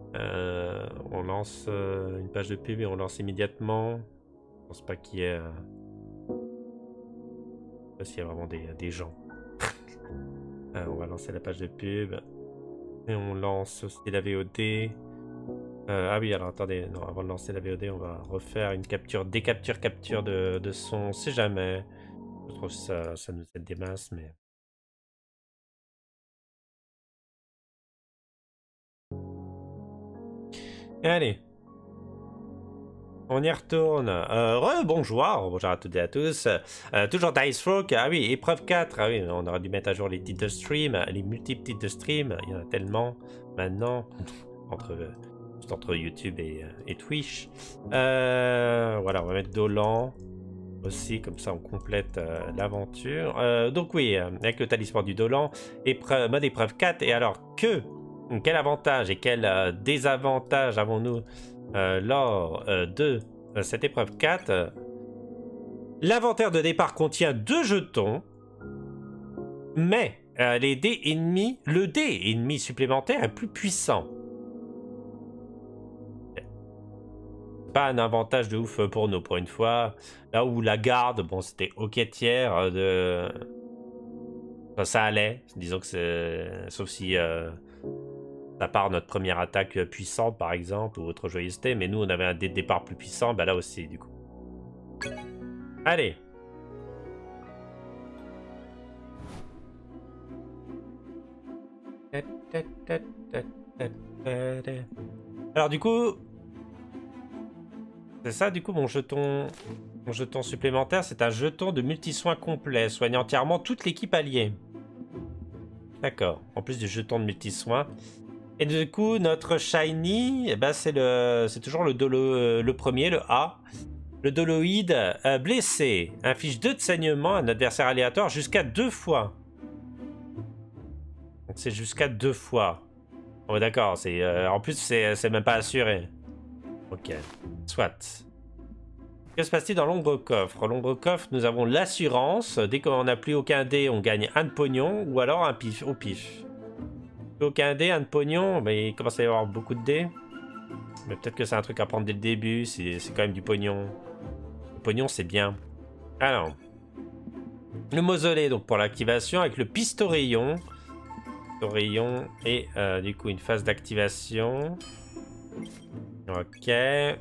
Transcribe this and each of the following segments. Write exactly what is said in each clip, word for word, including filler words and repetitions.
Euh, on lance euh, une page de pub et on lance immédiatement. Je pense pas qu'il y ait... Euh... Je sais pas s'il y a vraiment des, des gens. Euh, on va lancer la page de pub. Et on lance aussi la V O D. Euh, ah oui, alors attendez, non, avant de lancer la V O D, on va refaire une capture, décapture, capture de, de son. On sait jamais. Je trouve que ça, ça nous aide des masses, mais. Et allez, on y retourne. Euh, re, bonjour, bonjour à toutes et à tous. Euh, toujours Dice Rock, ah oui, épreuve quatre. Ah oui, on aurait dû mettre à jour les titres de stream, les multiples titres de stream. Il y en a tellement maintenant, entre, juste entre YouTube et, et Twitch. Euh, voilà, on va mettre Dolan aussi, comme ça on complète euh, l'aventure. Euh, donc oui, euh, avec le talisman du Dolan, épreuve, mode épreuve quatre. Et alors que, quel avantage et quel euh, désavantage avons-nous euh, lors euh, de euh, cette épreuve quatre? L'inventaire de départ contient deux jetons, mais euh, les dés ennemis, le dé ennemi supplémentaire est plus puissant. Pas un avantage de ouf pour nous, pour une fois. Là où la garde, bon, c'était ok tiers de... Enfin, ça allait, disons que c'est... Sauf si euh, ça part notre première attaque puissante, par exemple, ou autre joyeuseté, mais nous, on avait un dé de départ plus puissant, bah là aussi, du coup. Allez. Alors, du coup... C'est ça, du coup, mon jeton... Mon jeton supplémentaire, c'est un jeton de multi-soins complet, soignant entièrement toute l'équipe alliée. D'accord. En plus du jeton de multi-soins. Et du coup, notre shiny, eh ben, c'est le, c'est toujours le dolo, le premier, le A. Le doloïde euh, blessé inflige deux de saignement à un adversaire aléatoire jusqu'à deux fois. Donc c'est jusqu'à deux fois. Oh d'accord, c'est euh, en plus c'est, c'est même pas assuré. Ok, soit. Que se passe-t-il dans l'ombre coffre? L'ombre coffre, nous avons l'assurance. Dès qu'on n'a plus aucun dé, on gagne un de pognon ou alors un pif au pif. Aucun dé, un de pognon, mais il commence à y avoir beaucoup de dés. Mais peut-être que c'est un truc à prendre dès le début, c'est, c'est quand même du pognon. Le pognon, c'est bien. Alors, le mausolée, donc pour l'activation, avec le pistorayon. Pistorayon et euh, du coup une phase d'activation. Ok.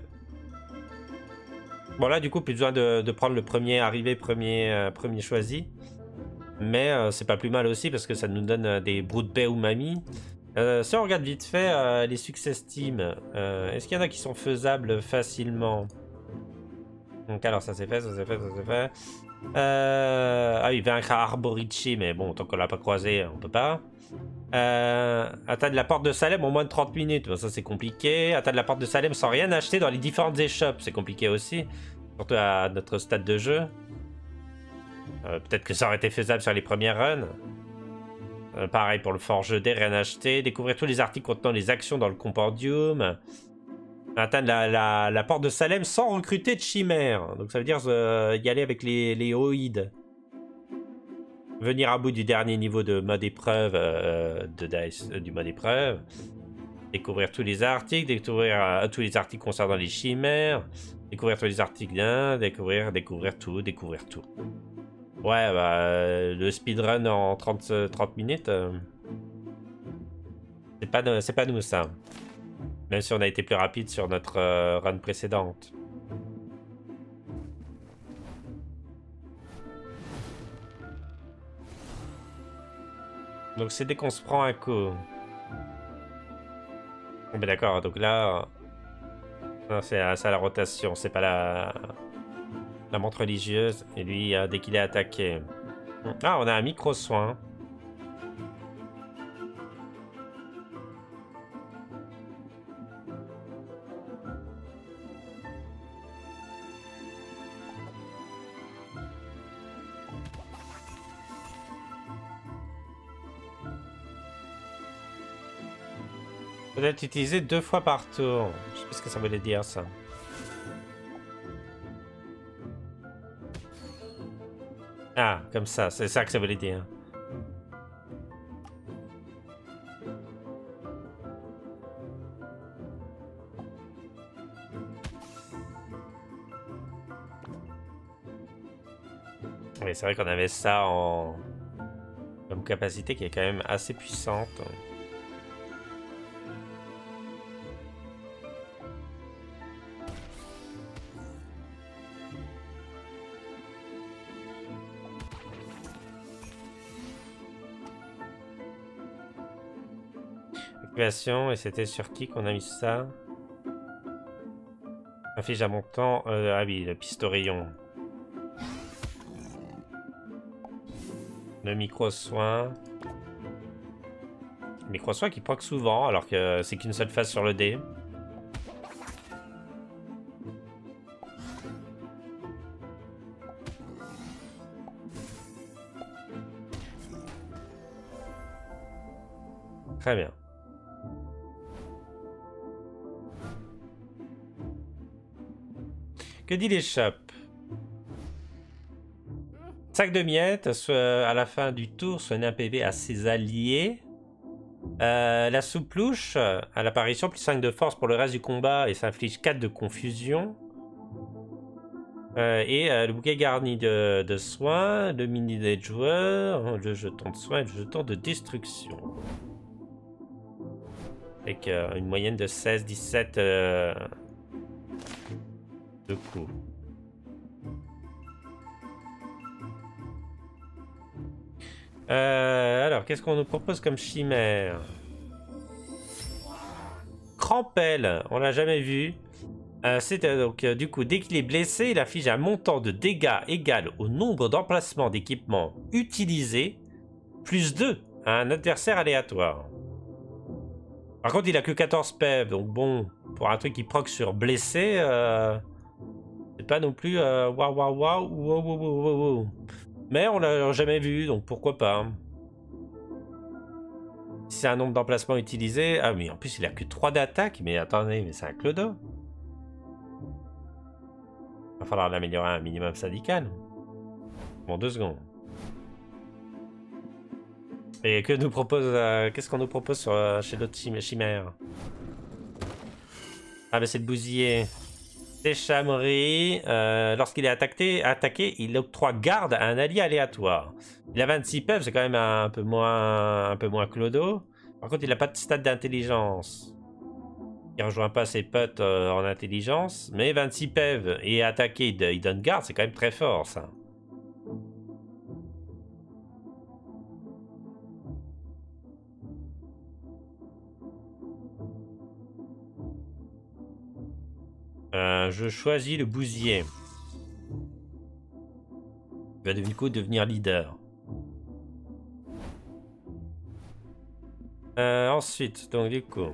Bon là, du coup, plus besoin de, de prendre le premier arrivé, premier, euh, premier choisi. Mais euh, c'est pas plus mal aussi parce que ça nous donne euh, des brutes baies ou mamie. Euh, si on regarde vite fait euh, les success team, euh, est-ce qu'il y en a qui sont faisables facilement? Donc alors ça c'est fait, ça c'est fait, ça c'est fait. Euh... Ah oui, vaincre Arborici, mais bon, tant qu'on l'a pas croisé, on peut pas. Euh... Atteindre la porte de Salem en moins de trente minutes, bon, ça c'est compliqué. Atteindre la porte de Salem sans rien acheter dans les différentes échoppes, c'est compliqué aussi. Surtout à notre stade de jeu. Euh, Peut-être que ça aurait été faisable sur les premières runs. Euh, pareil pour le forge dé, rien acheter. Découvrir tous les articles contenant les actions dans le compendium. Atteindre la, la, la porte de Salem sans recruter de chimères. Donc ça veut dire euh, y aller avec les, les oïdes. Venir à bout du dernier niveau de mode épreuve euh, de Dice, euh, du mode épreuve. Découvrir tous les articles, découvrir euh, tous les articles concernant les chimères. Découvrir tous les articles d'un, découvrir, découvrir tout, découvrir tout. Ouais, bah, euh, le speedrun en trente, trente minutes, euh, c'est pas, c'est pas nous ça. Même si on a été plus rapide sur notre euh, run précédente. Donc c'est dès qu'on se prend un coup. Bon, ben d'accord, donc là... C'est ça la rotation, c'est pas la... La montre religieuse. Et lui, euh, dès qu'il est attaqué... Ah, on a un micro-soin. Peut être utilisé deux fois par tour. Je sais pas ce que ça voulait dire, ça. Ah, comme ça, c'est ça que ça voulait dire. Oui, c'est vrai qu'on avait ça en... comme capacité qui est quand même assez puissante. Activation, et c'était sur qui qu'on a mis ça? Affiche à montant. Euh, ah oui, le pistorayon. Le micro-soin. Le micro-soin qui proc souvent, alors que c'est qu'une seule phase sur le dé. Très bien. Que dit l'échoppe? Sac de miettes, soit à la fin du tour, soigne un P V à ses alliés. Euh, la souplouche, à l'apparition, plus cinq de force pour le reste du combat et s'inflige quatre de confusion. Euh, et euh, le bouquet garni de, de soins, le mini des joueurs, le jeton de soins et le jeton de destruction. Avec euh, une moyenne de seize dix-sept euh, de coups. Euh, alors, qu'est-ce qu'on nous propose comme chimère? Crampelle, on l'a jamais vu. Euh, c'est euh, donc euh, du coup, dès qu'il est blessé, il affiche un montant de dégâts égal au nombre d'emplacements d'équipement utilisés, plus deux à un adversaire aléatoire. Par contre, il a que quatorze P E V, donc bon, pour un truc qui proc sur blessé, euh, c'est pas non plus euh, waouh waouh waouh waouh waouh waouh waouh. Mais on l'a jamais vu, donc pourquoi pas. Si c'est un nombre d'emplacements utilisés... Ah oui, en plus il a que trois d'attaque, mais attendez, mais c'est un clodo. Va falloir l'améliorer à un minimum syndical. Bon, deux secondes. Et que nous propose... Euh, Qu'est-ce qu'on nous propose sur, euh, chez l'autre chimère? Ah bah c'est le bousiller. Déchamerie. Euh, Lorsqu'il est attaqué, attaqué, il octroie garde à un allié aléatoire. Il a vingt-six P E V, c'est quand même un, un peu moins un peu moins clodo. Par contre, il n'a pas de stade d'intelligence. Il rejoint pas ses potes euh, en intelligence. Mais vingt-six P E V et attaqué, il, il donne garde, c'est quand même très fort ça. Euh, je choisis le bousier. Il va du coup devenir leader. Euh, ensuite, donc du coup...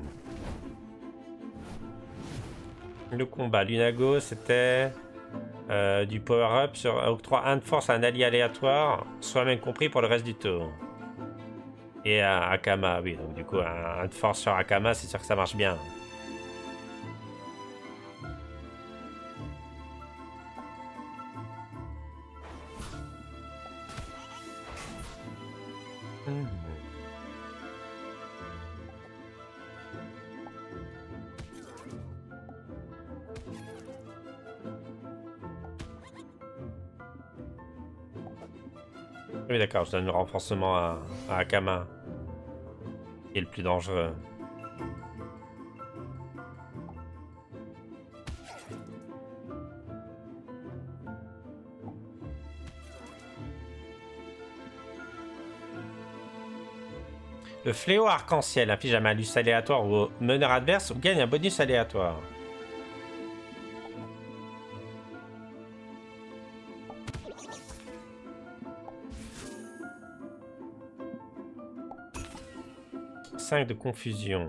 Le combat. Lunago, c'était euh, du power-up sur octroi un de force à un allié aléatoire, soit même compris pour le reste du tour. Et à Akama, oui, donc du coup, un, un de force sur Akama, c'est sûr que ça marche bien. Mmh. Oui, d'accord, je donne le renforcement à, à Akama, qui est le plus dangereux. Le fléau arc-en-ciel inflige un malus aléatoire au meneur adverse ou gagne un bonus aléatoire. cinq de confusion.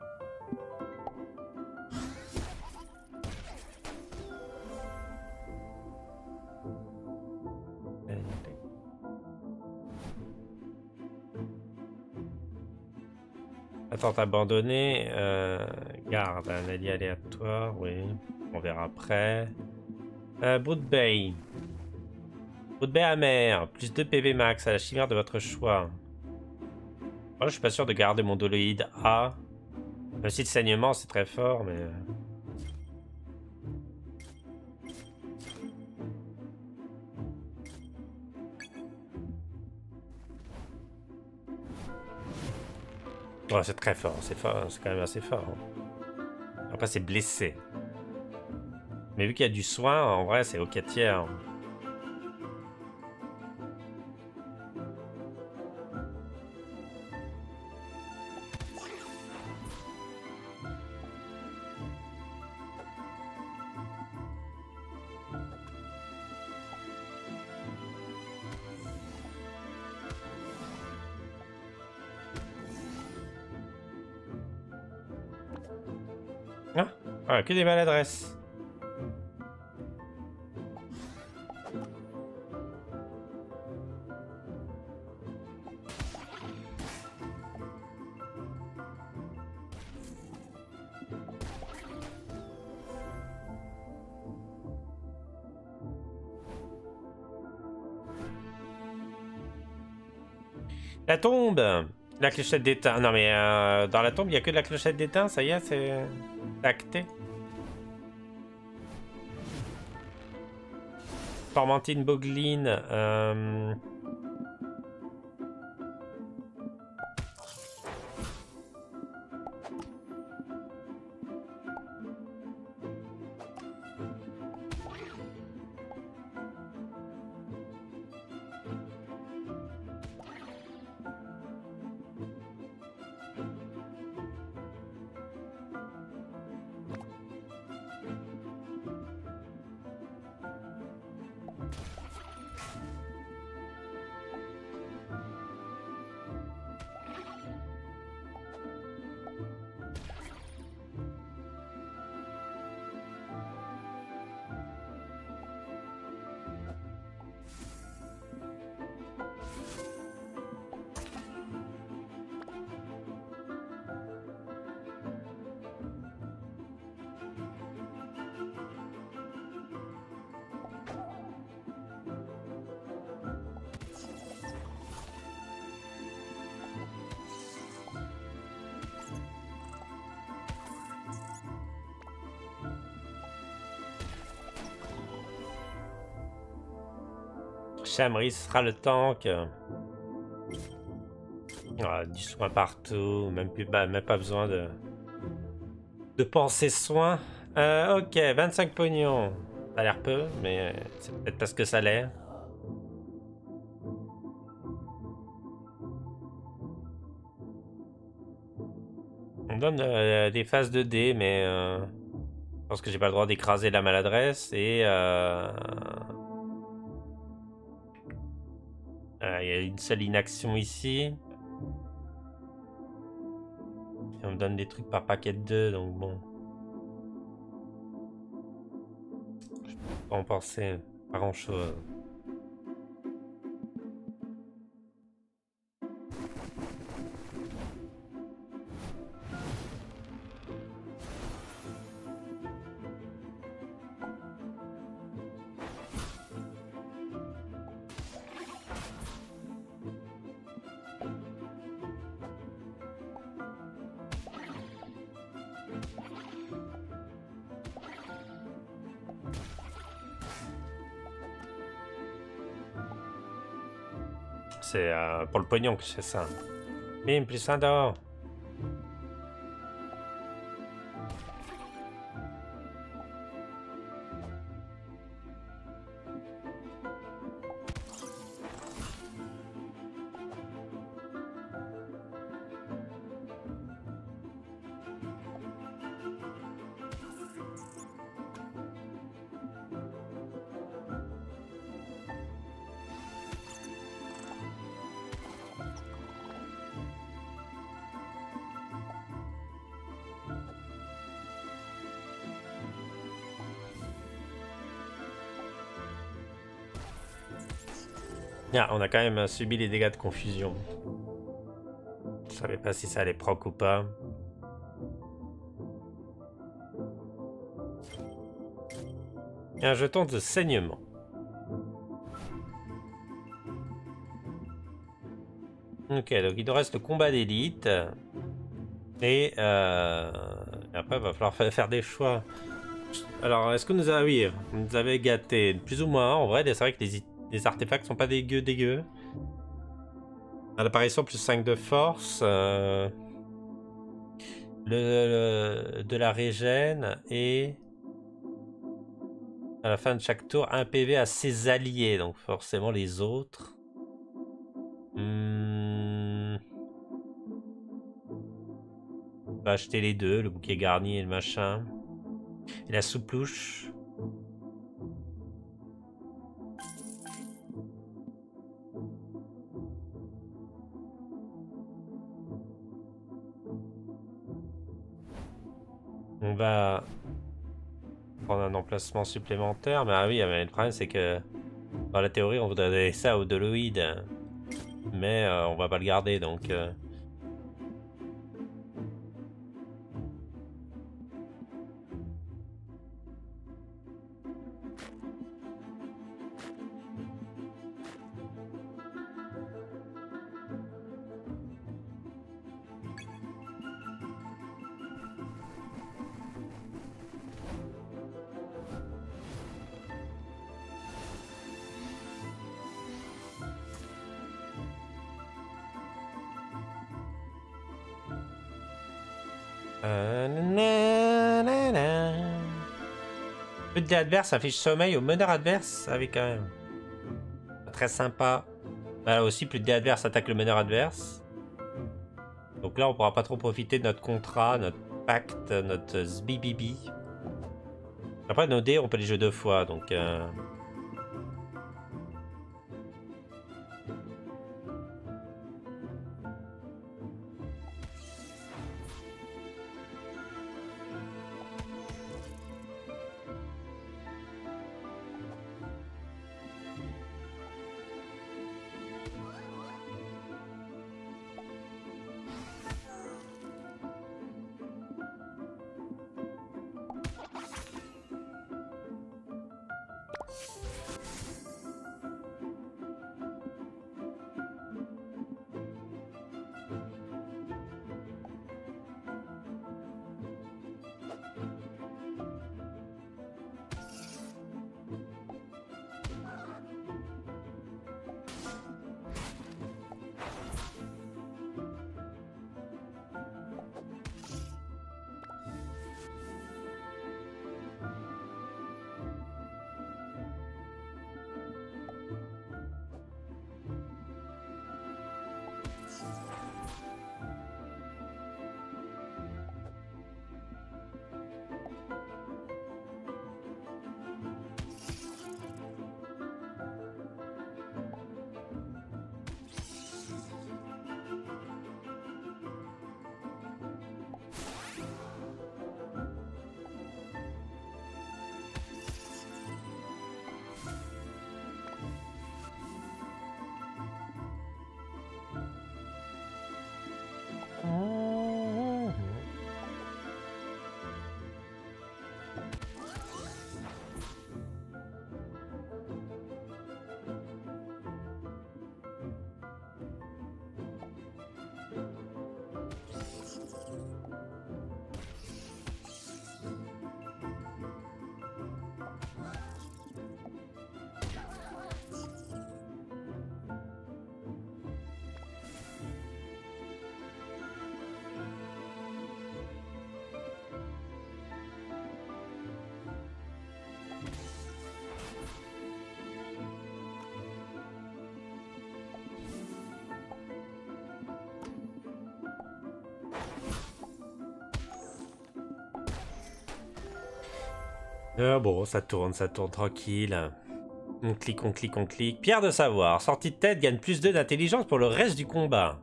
Attente abandonnée. Euh, garde un allié aléatoire, oui. On verra après. Euh, Brood Bay. Brood Bay amer. Plus deux P V max à la chimère de votre choix. Moi, je suis pas sûr de garder mon doloïde A. Même si le saignement, c'est très fort, mais... Ouais, c'est très fort, c'est fort, c'est quand même assez fort. Hein. Après, c'est blessé. Mais vu qu'il y a du soin, en vrai, c'est au quatre tiers. Ah, voilà, que des maladresses. La tombe. La clochette d'étain. Non mais euh, dans la tombe, il n'y a que de la clochette d'étain, ça y est, c'est acté. Tormentine Bogline. Euh... Chamry sera le tank. Ah, du soin partout, même, plus, bah, même pas besoin de, de penser soin. Euh, ok, vingt-cinq pognons. Ça a l'air peu, mais c'est peut-être parce que ça l'est. On donne euh, des phases de dés, mais euh, je pense que j'ai pas le droit d'écraser la maladresse et... Euh... Euh, il y a une seule inaction ici. Et on me donne des trucs par paquet de deux, donc bon. Je peux pas en penser pas grand chose. C'est euh, pour le pognon que je fais ça. Bim, plus un d'or. Ah, on a quand même subi les dégâts de confusion. Je savais pas si ça allait proc ou pas. Et un jeton de saignement. Ok, donc il nous reste le combat d'élite. Et euh, après, il va falloir faire des choix. Alors, est-ce que nous a... Oui, vous nous avez gâté plus ou moins. En vrai, c'est vrai que les, les artefacts sont pas dégueux, dégueux. À l'apparition, plus cinq de force. Euh... le, le- de la régène et à la fin de chaque tour, un P V à ses alliés, donc forcément les autres. Hmm. On va acheter les deux, le bouquet garni et le machin. Et la souplouche. On va prendre un emplacement supplémentaire. Mais ah oui, mais le problème c'est que dans la théorie on voudrait donner ça au Doloïde. Mais euh, on va pas le garder donc... Euh... Le dé adverse affiche sommeil au meneur adverse. Ah oui, quand même. Très sympa. Là aussi, plus de dé adverse attaque le meneur adverse. Donc là, on pourra pas trop profiter de notre contrat, notre pacte, notre zbibibi. Après, nos dés, on peut les jouer deux fois, donc... Euh... Ah bon, ça tourne, ça tourne tranquille. On clique, on clique, on clique. Pierre de savoir. Sortie de tête gagne plus deux d'intelligence pour le reste du combat.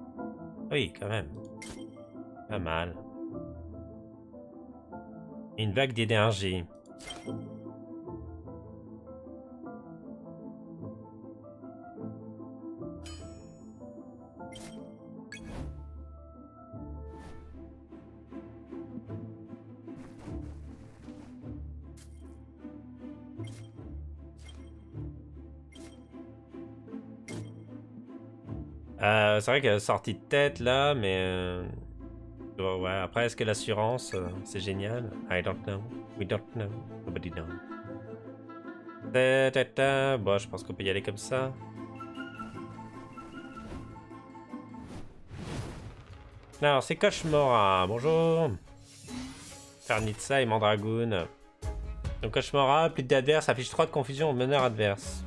Oui, quand même. Pas mal. Une vague d'énergie. Euh, c'est vrai que sortie de tête là, mais... Euh... Ouais, après, est-ce que l'assurance, euh, c'est génial? I don't know. We don't know. Nobody knows. Ta, ta, ta. Bon, je pense qu'on peut y aller comme ça. Alors, c'est Koshmora. Bonjour. Farnitsa et Mandragoon. Donc, Koshmora, plus d'adverses, affiche trois de confusion au meneur adverse.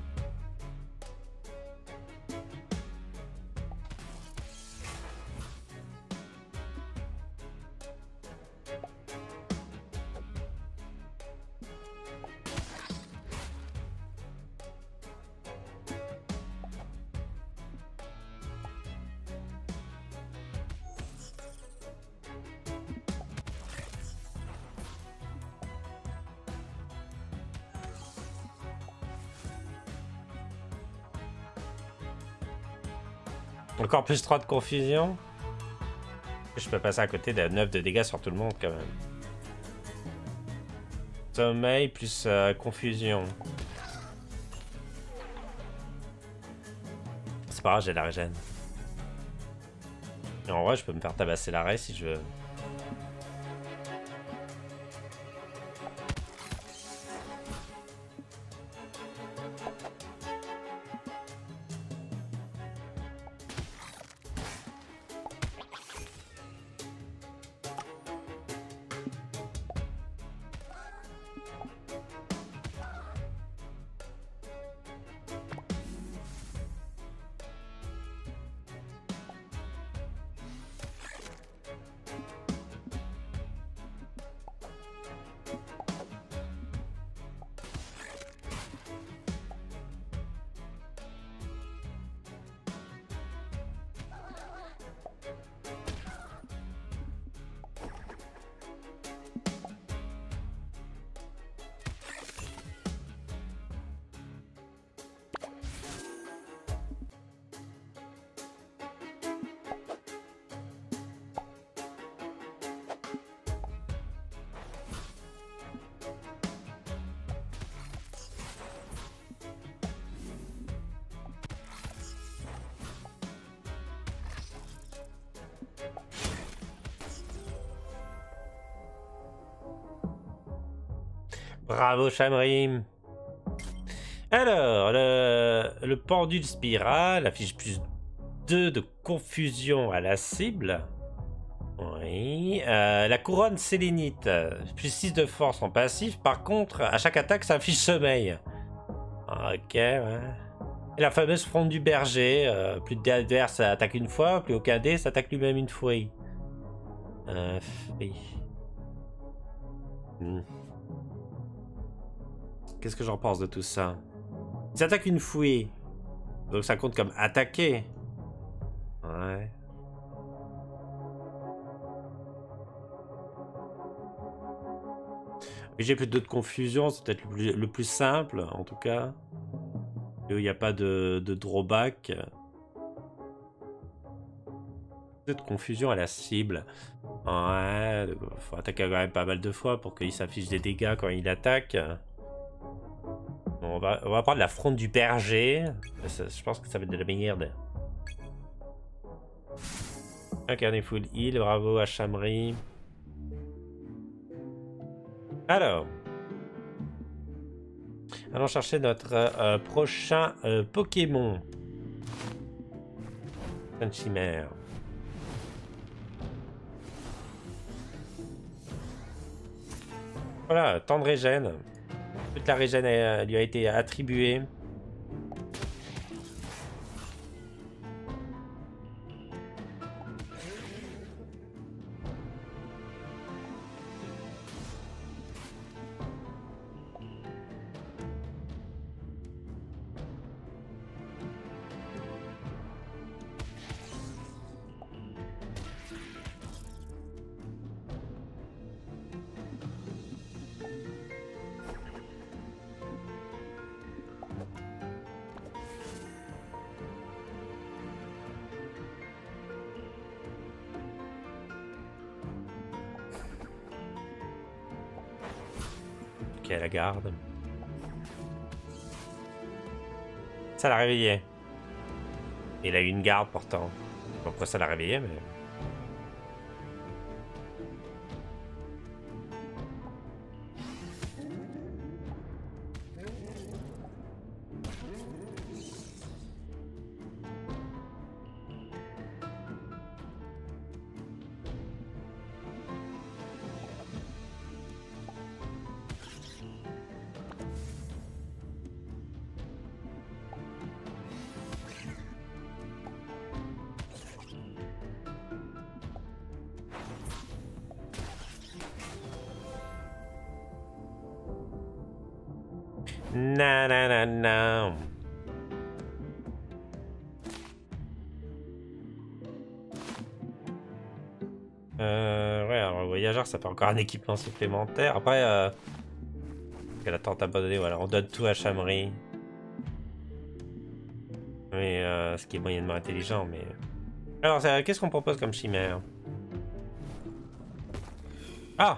Encore plus trois de confusion. Je peux passer à côté de neuf de dégâts sur tout le monde quand même. Sommeil plus euh, confusion. C'est pas grave, j'ai la régène. Et en vrai, je peux me faire tabasser l'arrêt si je veux. Bravo Shamrim. Alors, le, le pendule spirale affiche plus deux de confusion à la cible. Oui. Euh, la couronne sélénite, plus six de force en passif. Par contre, à chaque attaque, ça affiche sommeil. Ok, ouais. Et la fameuse fronde du berger, euh, plus de dés adverses, ça attaque une fois, plus aucun dé, ça attaque lui-même une fois. Euh, oui. Hmm. Qu'est-ce que j'en pense de tout ça? Ils attaquent une fouille. Donc ça compte comme attaquer. Ouais. J'ai plus d'autres confusions, c'est peut-être le plus, le plus simple, en tout cas. Il n'y a pas de, de drawback. De confusion à la cible. Ouais, faut attaquer quand même pas mal de fois pour qu'il s'affiche des dégâts quand il attaque. On va, on va prendre la fronde du berger. Ça, je pense que ça va être de la merde. Un carnet full heal, bravo à Shamri. Alors. Allons chercher notre euh, prochain euh, Pokémon. Un chimère. Voilà, temps de régène. Toute la régène a, lui a été attribuée. Ok, la garde. Ça l'a réveillé. Il a eu une garde pourtant. Pourquoi ça l'a réveillé, mais... Na na na na. Euh, ouais, alors, le voyageur, ça fait encore un équipement supplémentaire. Après, euh, la tente abandonnée, voilà, on donne tout à Shamri. Mais euh, ce qui est moyennement intelligent, mais... Alors, qu'est-ce qu'on propose comme chimère? Ah!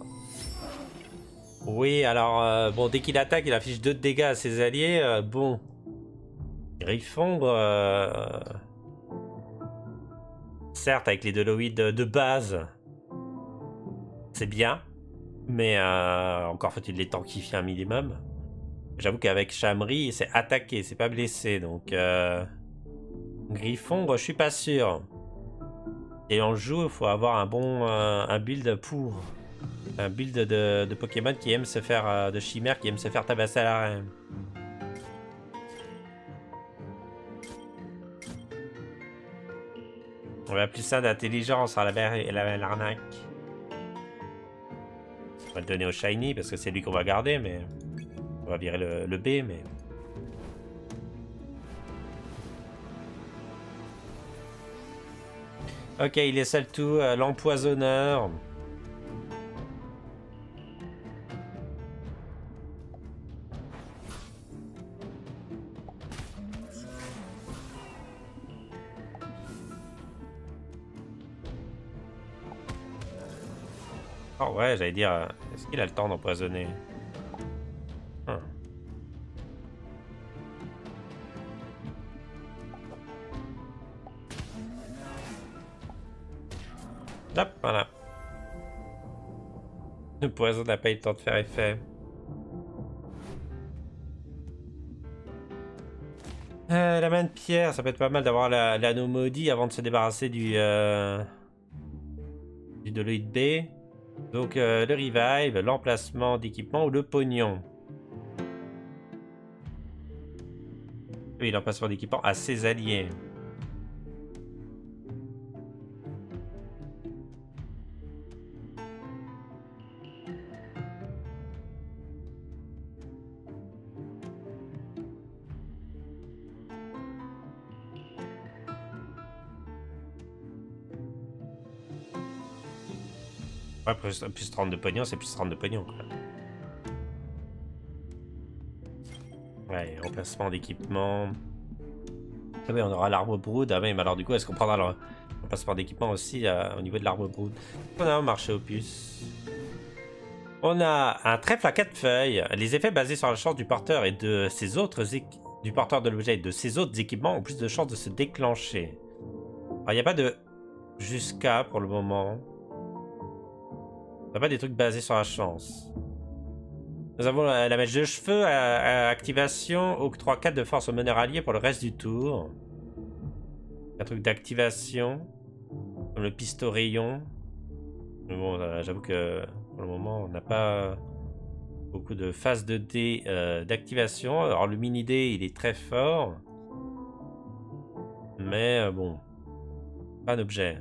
Oui, alors, euh, bon, dès qu'il attaque, il affiche deux de dégâts à ses alliés. Euh, bon. Griffondre... Euh... Certes, avec les Doloïdes de, de base, c'est bien. Mais euh, encore faut-il les tankifier un minimum. J'avoue qu'avec Shamri, c'est attaqué, c'est pas blessé. Donc, euh... Griffondre, je suis pas sûr. Et on le joue, il faut avoir un bon euh, un build pour. Un build de, de Pokémon qui aime se faire... Euh, de chimère qui aime se faire tabasser à l'arène. On va appeler ça d'intelligence à l'arnaque. On va le donner au Shiny parce que c'est lui qu'on va garder, mais... On va virer le, le B, mais... Ok, il est seul tout, euh, l'empoisonneur. Oh ouais, j'allais dire, euh, est-ce qu'il a le temps d'empoisonner? Hum. Hop, voilà. Le poison n'a pas eu le temps de faire effet. Euh, la main de pierre, ça peut être pas mal d'avoir l'anneau la, maudit avant de se débarrasser du... Euh, du Doloïde B. Donc euh, le revive, l'emplacement d'équipement ou le pognon. Oui, l'emplacement d'équipement à ses alliés. Ouais, plus, plus trente de pognon, c'est plus trente de pognon. Quoi. Ouais, remplacement d'équipement. Ah oui, on aura l'arbre brood. Ah oui, mais alors du coup, est-ce qu'on prendra le remplacement d'équipement aussi euh, au niveau de l'arbre brood? On a un marché opus. On a un trèfle à quatre feuilles. Les effets basés sur la chance du porteur et de ses autres du porteur de l'objet et de ses autres équipements ont plus de chances de se déclencher. Alors, il n'y a pas de jusqu'à pour le moment. Il n'y a pas des trucs basés sur la chance. Nous avons la, la mèche de cheveux à, à activation, octroie quatre de force au meneur allié pour le reste du tour. Un truc d'activation, comme le pistolet rayon. Mais bon, euh, j'avoue que pour le moment, on n'a pas beaucoup de phases de dés euh, d'activation. Alors le mini dé, il est très fort. Mais euh, bon, pas d'objet.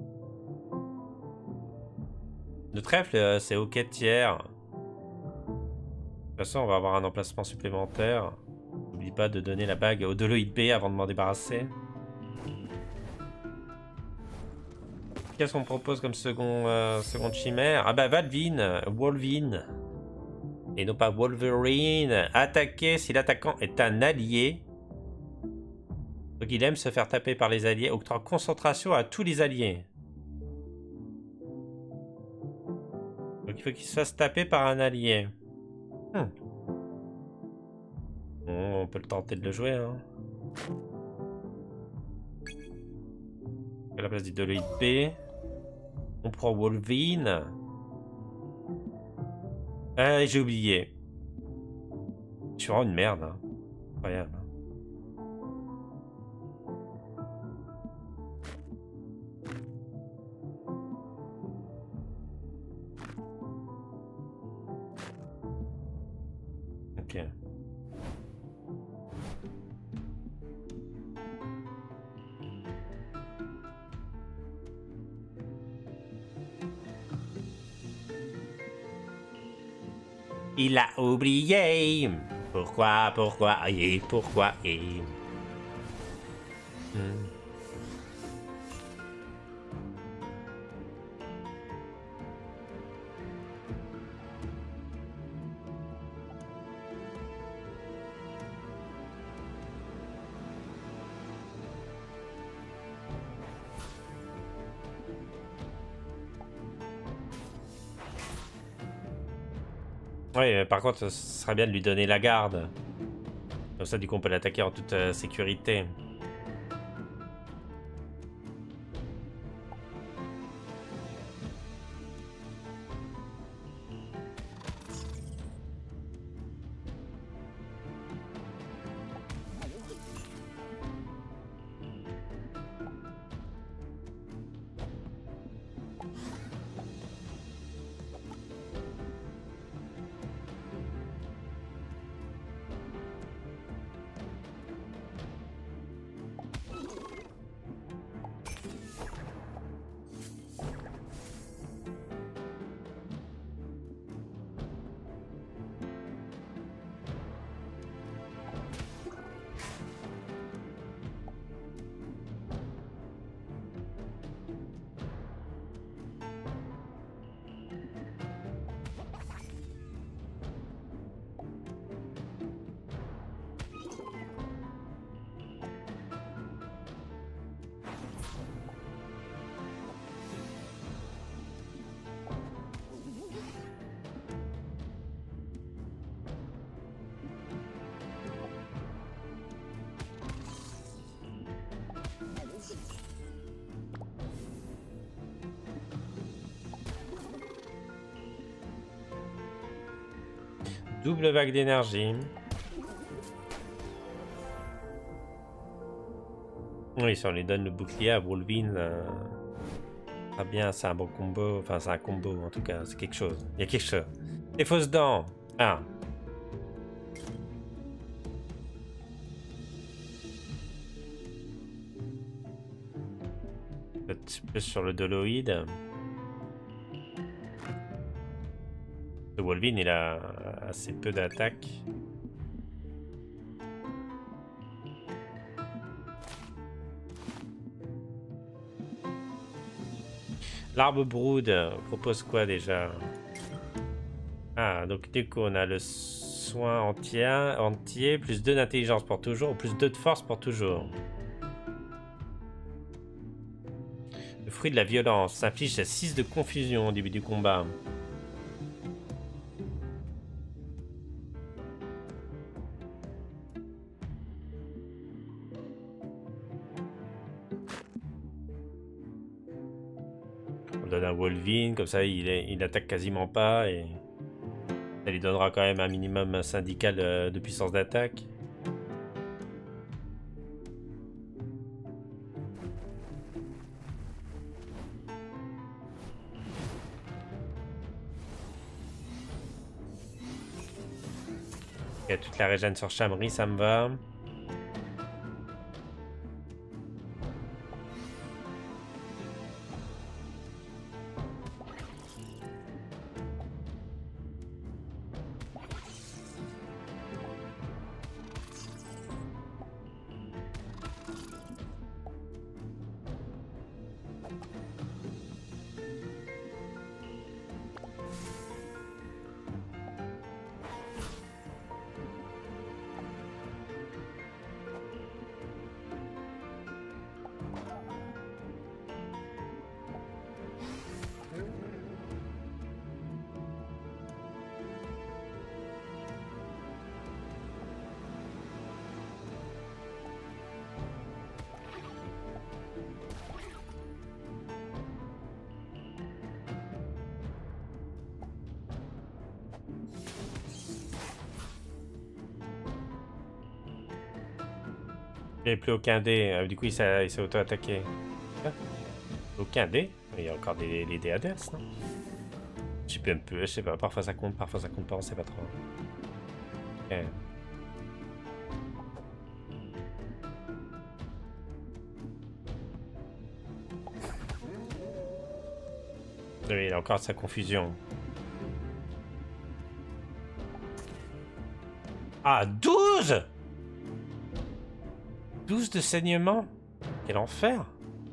Le trèfle, euh, c'est au quai tiers. De toute façon, on va avoir un emplacement supplémentaire. N'oublie pas de donner la bague au Doloïde B avant de m'en débarrasser. Qu'est-ce qu'on propose comme second, euh, seconde chimère? Ah bah Valvine, Wolvine. Et non pas Wolverine. Attaquer si l'attaquant est un allié. Donc il aime se faire taper par les alliés. Octroie concentration à tous les alliés. Donc il faut qu'il se fasse taper par un allié. Hmm. Bon, on peut le tenter de le jouer. Hein. À la place du Doloïde B. On prend Wolverine. Ah, j'ai oublié. Je suis vraiment une merde. Hein. Incroyable. Ok. Il a oublié. Pourquoi, pourquoi, et pourquoi, et... Hmm. Oui, mais par contre, ce serait bien de lui donner la garde. Comme ça, du coup, on peut l'attaquer en toute euh, sécurité. Double vague d'énergie. Oui, si on lui donne le bouclier à Wolverine, euh, très bien, c'est un bon combo. Enfin, c'est un combo, en tout cas, c'est quelque chose. Il y a quelque chose. Les fausses dents. Ah. Un petit peu sur le doloïde. Le Wolverine, il a assez peu d'attaque. L'arbre Brood propose quoi déjà? Ah, donc du coup, on a le soin entier, entier plus deux d'intelligence pour toujours, ou plus deux de force pour toujours. Le fruit de la violence s'inflige six de confusion au début du combat. On donne un Wolverine, comme ça il, est, il attaque quasiment pas et ça lui donnera quand même un minimum syndical de, de puissance d'attaque. Il y a toute la régène sur Shamri, ça me va. Il n'y avait plus aucun dé, euh, du coup il s'est auto-attaqué. Ah, aucun dé? Il y a encore des, les dés adverses, non? Je sais plus un peu, je sais pas, parfois ça compte, parfois ça compte pas, on sait pas trop. Ok. Oui, il a encore sa confusion. Ah, douze douze de saignement. Quel enfer.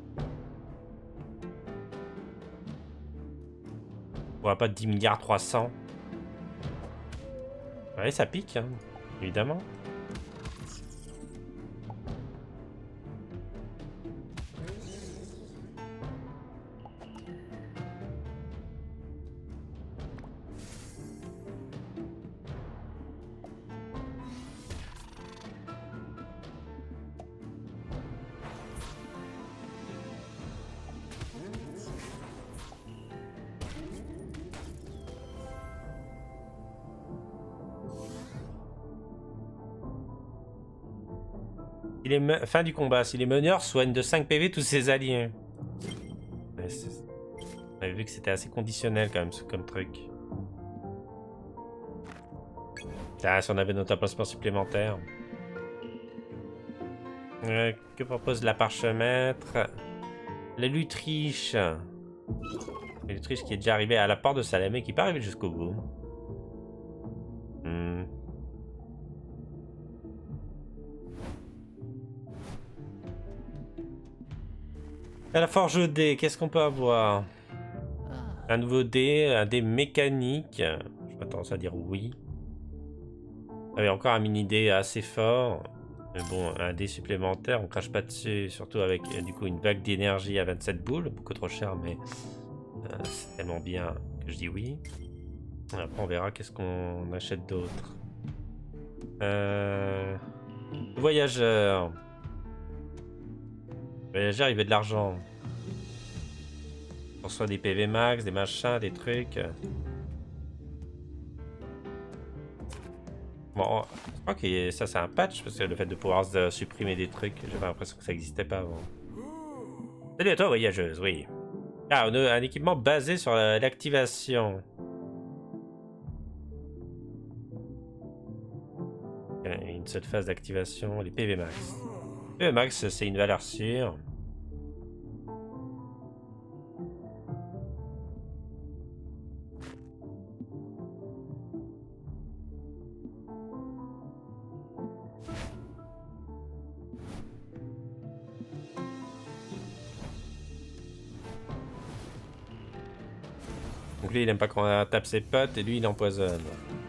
On va pas de dix milliards trois cents. Ouais, ça pique, hein, évidemment. Il est me... Fin du combat. Si les meneurs soignent de cinq P V tous ses alliés. Ouais, on avait vu que c'était assez conditionnel quand même, comme truc. Ah, si on avait notre emplacement supplémentaire. Euh, que propose la parchemêtre? La Lutriche. La Lutriche qui est déjà arrivée à la porte de Salamé, qui n'est pas arrivée jusqu'au bout. Hmm. À la forge dé, qu'est-ce qu'on peut avoir? Un nouveau dé, un dé mécanique. Je m'attends à dire oui. Ah oui, encore un mini dé assez fort. Mais bon, un dé supplémentaire, on crache pas dessus. Surtout avec du coup une vague d'énergie à vingt-sept boules. Beaucoup trop cher, mais euh, c'est tellement bien que je dis oui. Après, on verra qu'est-ce qu'on achète d'autre. Euh... Voyageur. Voyageur, il veut de l'argent. On reçoit des P V max, des machins, des trucs. Bon, je crois que ça c'est un patch, parce que le fait de pouvoir se supprimer des trucs, j'avais l'impression que ça n'existait pas avant. Salut à toi, voyageuse, oui. Ah, on a un équipement basé sur l'activation. Une seule phase d'activation, les P V max. P V max, c'est une valeur sûre. Donc lui, il aime pas qu'on tape ses potes et lui, il empoisonne.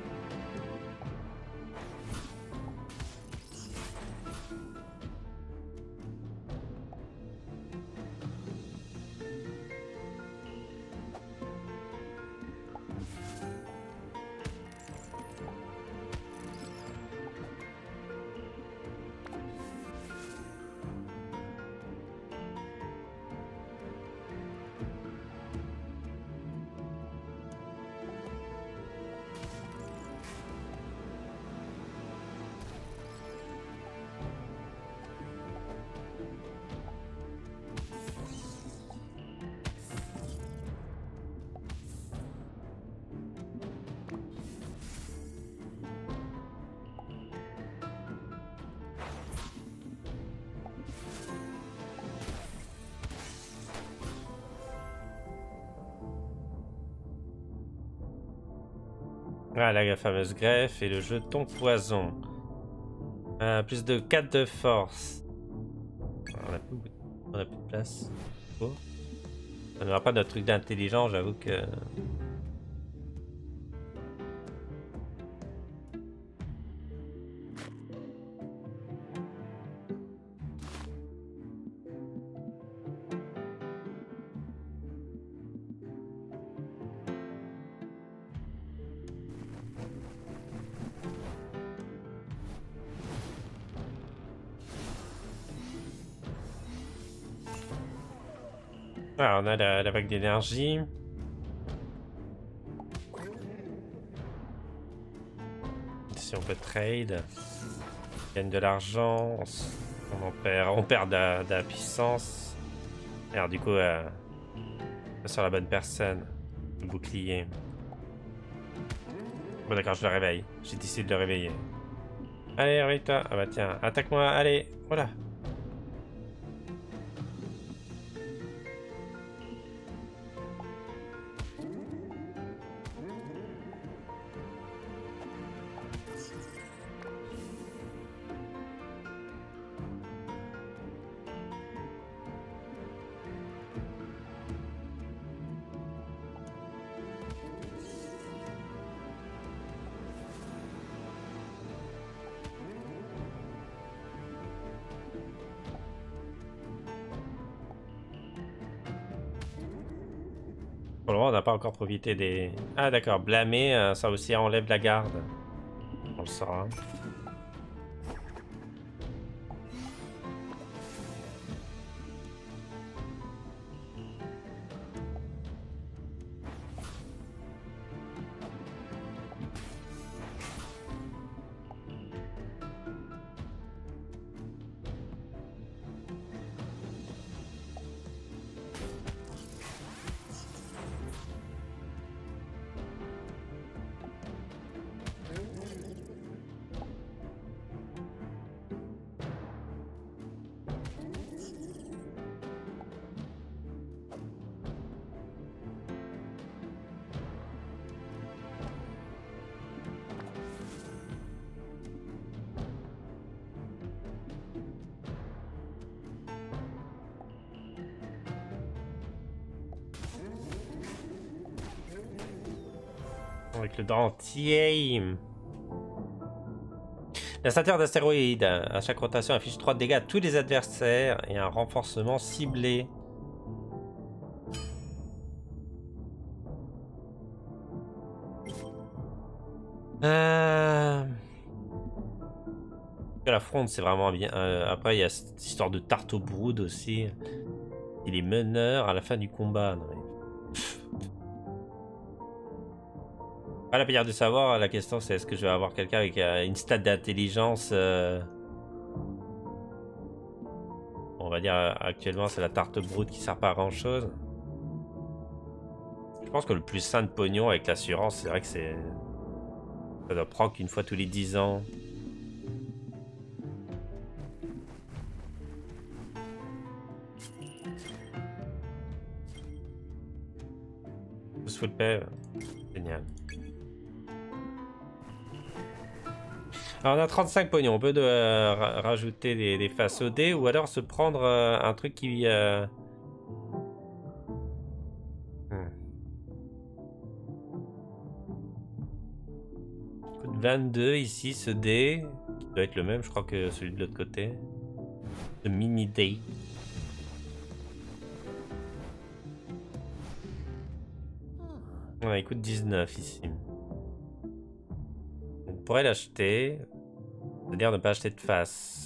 Ah, la fameuse greffe et le jeton poison. Euh, plus de quatre de force. On a plus, on a plus de place. Oh. On n'aura pas notre truc d'intelligence, j'avoue que... Ah, on a la, la vague d'énergie. Si on peut trade, on gagne de l'argent, on, on perd, on perd de la, de la puissance. Alors du coup, euh, sur la bonne personne, le bouclier. Bon d'accord, je le réveille. J'ai décidé de le réveiller. Allez, réveille-toi. Ah bah tiens, attaque-moi, allez, voilà. Pour le moment, on n'a pas encore profité des... Ah d'accord, blâmer, euh, ça aussi enlève la garde. On le saura. Avec le dentier. La ceinture d'astéroïdes. À chaque rotation affiche trois dégâts à tous les adversaires et un renforcement ciblé. Euh... La fronde, c'est vraiment bien. Euh, après, il y a cette histoire de tarte au brood aussi. Il est meneur à la fin du combat. Non, mais... À la pierre de savoir, la question c'est est-ce que je vais avoir quelqu'un avec euh, une stat d'intelligence euh... On va dire euh, actuellement c'est la tarte brute qui sert pas à grand chose. Je pense que le plus sain de pognon avec l'assurance, c'est vrai que c'est... Ça doit prendre qu'une fois tous les dix ans. Tous full pay, génial. Alors on a trente-cinq pognons, on peut de, euh, ra rajouter des, des faces au dé ou alors se prendre euh, un truc qui... Euh... Hmm. Coûte vingt-deux ici, ce dé, qui doit être le même je crois que celui de l'autre côté. Ce mini dé. Ouais, il coûte dix-neuf ici. On pourrait l'acheter. C'est-à-dire ne pas acheter de face.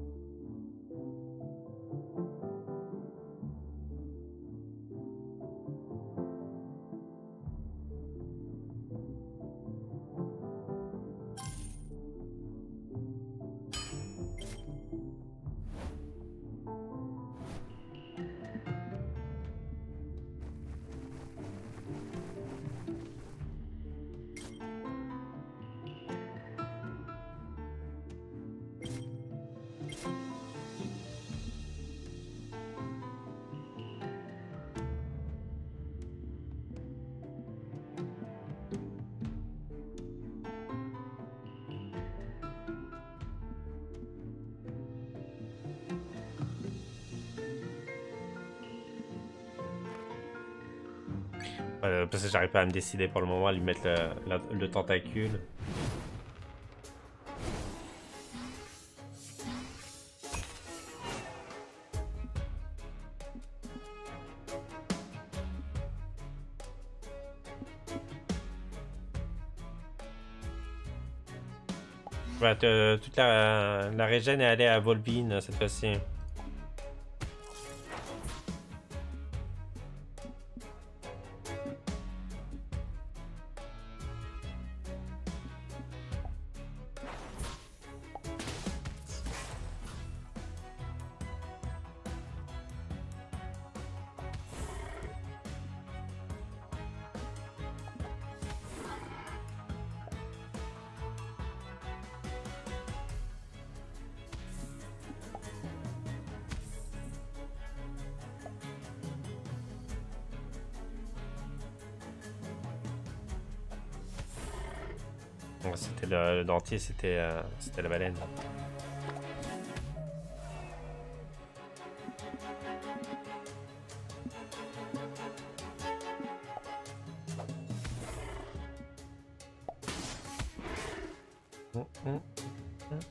Euh, parce que j'arrive pas à me décider pour le moment à lui mettre le, la, le tentacule. Ouais, toute la, la régène est allée à Volvine cette fois-ci. C'était le, le dentier, c'était euh, c'était la baleine. Hum, hum, hum.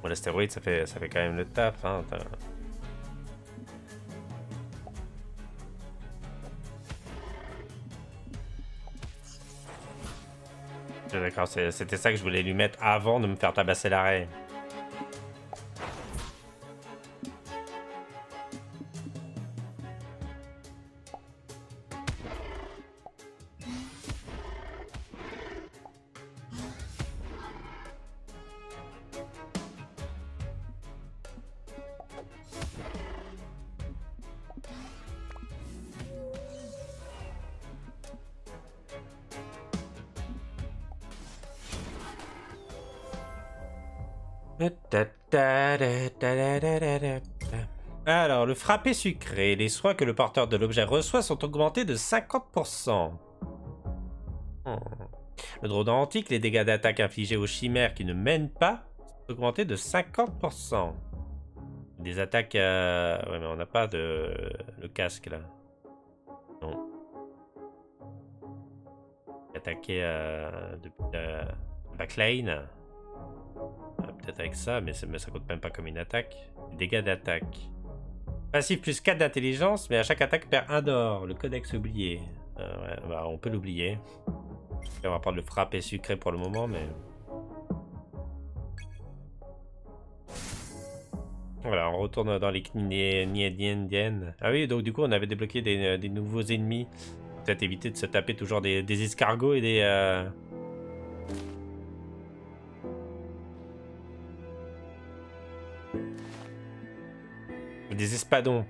Bon, l'astéroïde, ça fait, ça fait quand même le taf. Hein. D'accord, c'était ça que je voulais lui mettre avant de me faire tabasser l'arrêt. Alors, le frappé sucré. Les soins que le porteur de l'objet reçoit sont augmentés de cinquante pour cent. Hmm. Le drone antique, les dégâts d'attaque infligés aux chimères qui ne mènent pas sont augmentés de cinquante pour cent. Des attaques... Euh... Ouais, mais on n'a pas de... le casque, là. Non. Attaquer euh, depuis la backlane. Peut-être avec ça, mais ça, mais ça compte même pas comme une attaque. Dégâts d'attaque. Passif plus quatre d'intelligence, mais à chaque attaque perd un d'or. Le codex oublié. Euh, ouais, bah, on peut l'oublier. On va prendre le frappé sucré pour le moment, mais... Voilà, on retourne dans les Kniediendiennes. Ah oui, donc du coup, on avait débloqué des, des nouveaux ennemis. Peut-être éviter de se taper toujours des, des escargots et des... Euh... Des espadons.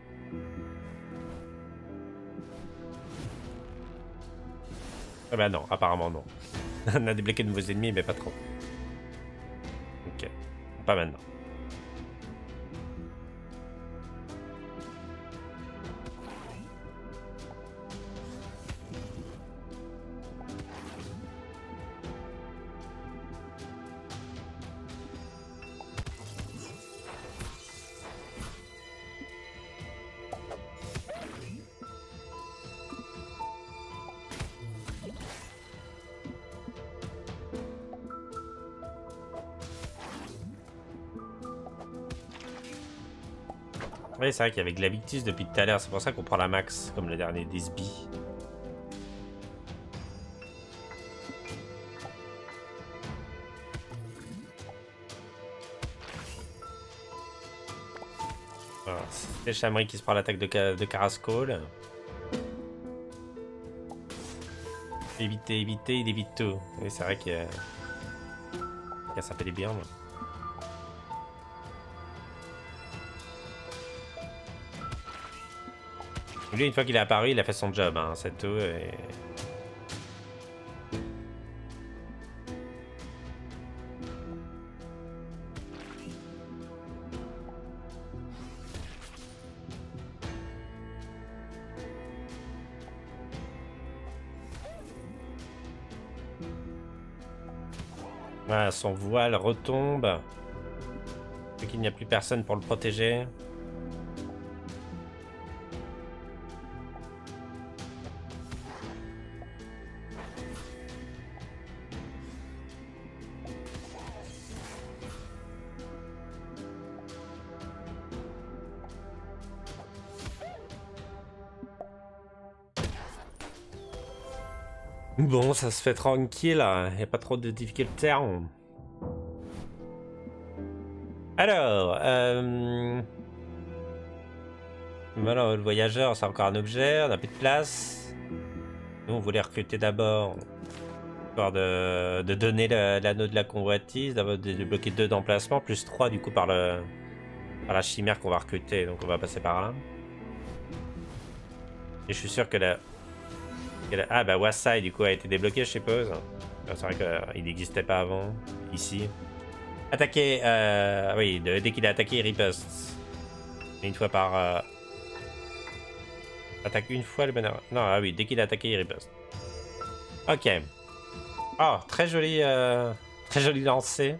Ah bah non, apparemment non. On a débloqué de nouveaux ennemis, mais pas trop. Ok, pas maintenant. Oui, c'est vrai qu'il y avait Glavictus depuis tout à l'heure, c'est pour ça qu'on prend la max, comme le dernier Disby. Voilà, c'est Chamry qui se prend l'attaque de, de Carrascol. Éviter, éviter, il évite tout. Oui, c'est vrai qu'il y a... qu'il y a ça fait des bien. Lui, une fois qu'il est apparu, il a fait son job, hein, c'est tout. Et... Voilà, son voile retombe. Vu qu'il n'y a plus personne pour le protéger. Bon, ça se fait tranquille, il n'y a pas trop de difficultés. Alors, euh... voilà, le voyageur, c'est encore un objet, on n'a plus de place. Nous, on voulait recruter d'abord, histoire de, de donner l'anneau de la convoitise, de débloquer deux d'emplacement, plus trois du coup par, le, par la chimère qu'on va recruter, donc on va passer par là. Et je suis sûr que la... Ah bah Wasai du coup a été débloqué je suppose. C'est vrai qu'il n'existait pas avant. Ici. Attaquer. Euh, oui, de, dès qu'il a attaqué il riposte. Une fois par... Euh... Attaque une fois le bonheur. Non, ah oui, dès qu'il a attaqué il riposte. Ok. Oh, très joli... Euh... Très joli lancé.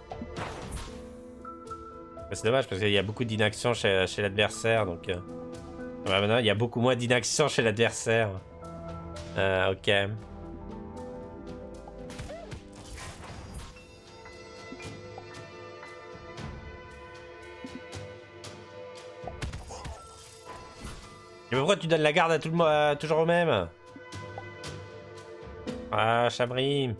C'est dommage parce qu'il y a beaucoup d'inaction chez, chez l'adversaire. Donc... Euh... Ouais, maintenant il y a beaucoup moins d'inaction chez l'adversaire. Euh, ok. Mais pourquoi tu donnes la garde à tout le monde, toujours au même? Ah, Chabri.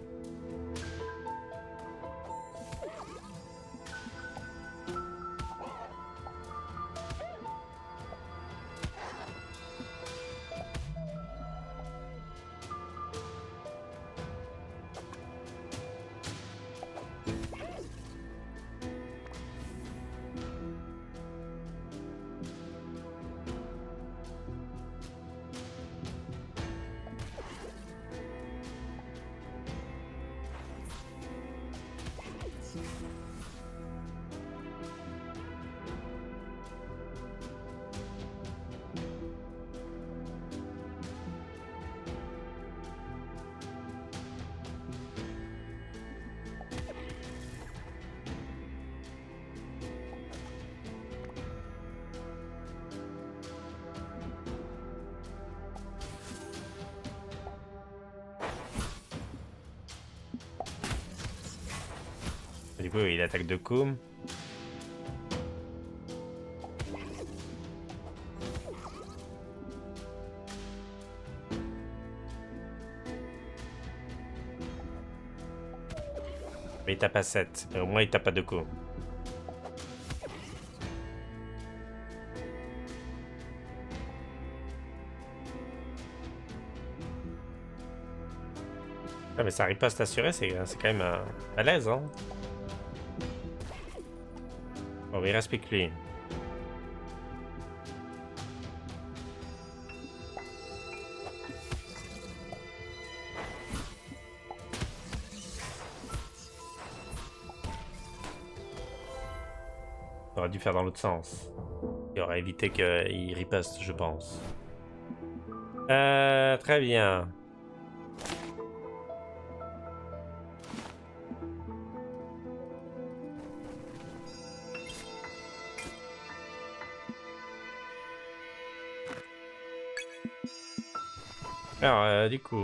Du coup, il attaque de Koum. Mais il tape à sept. Mais au moins, il tape pas de coups. Ah, mais ça arrive pas à s'assurer, c'est quand même euh, à l'aise, hein. Bon, il reste plus que lui. On aurait dû faire dans l'autre sens. Il aurait évité qu'il riposte, je pense. Euh, très bien. Alors, euh, du coup...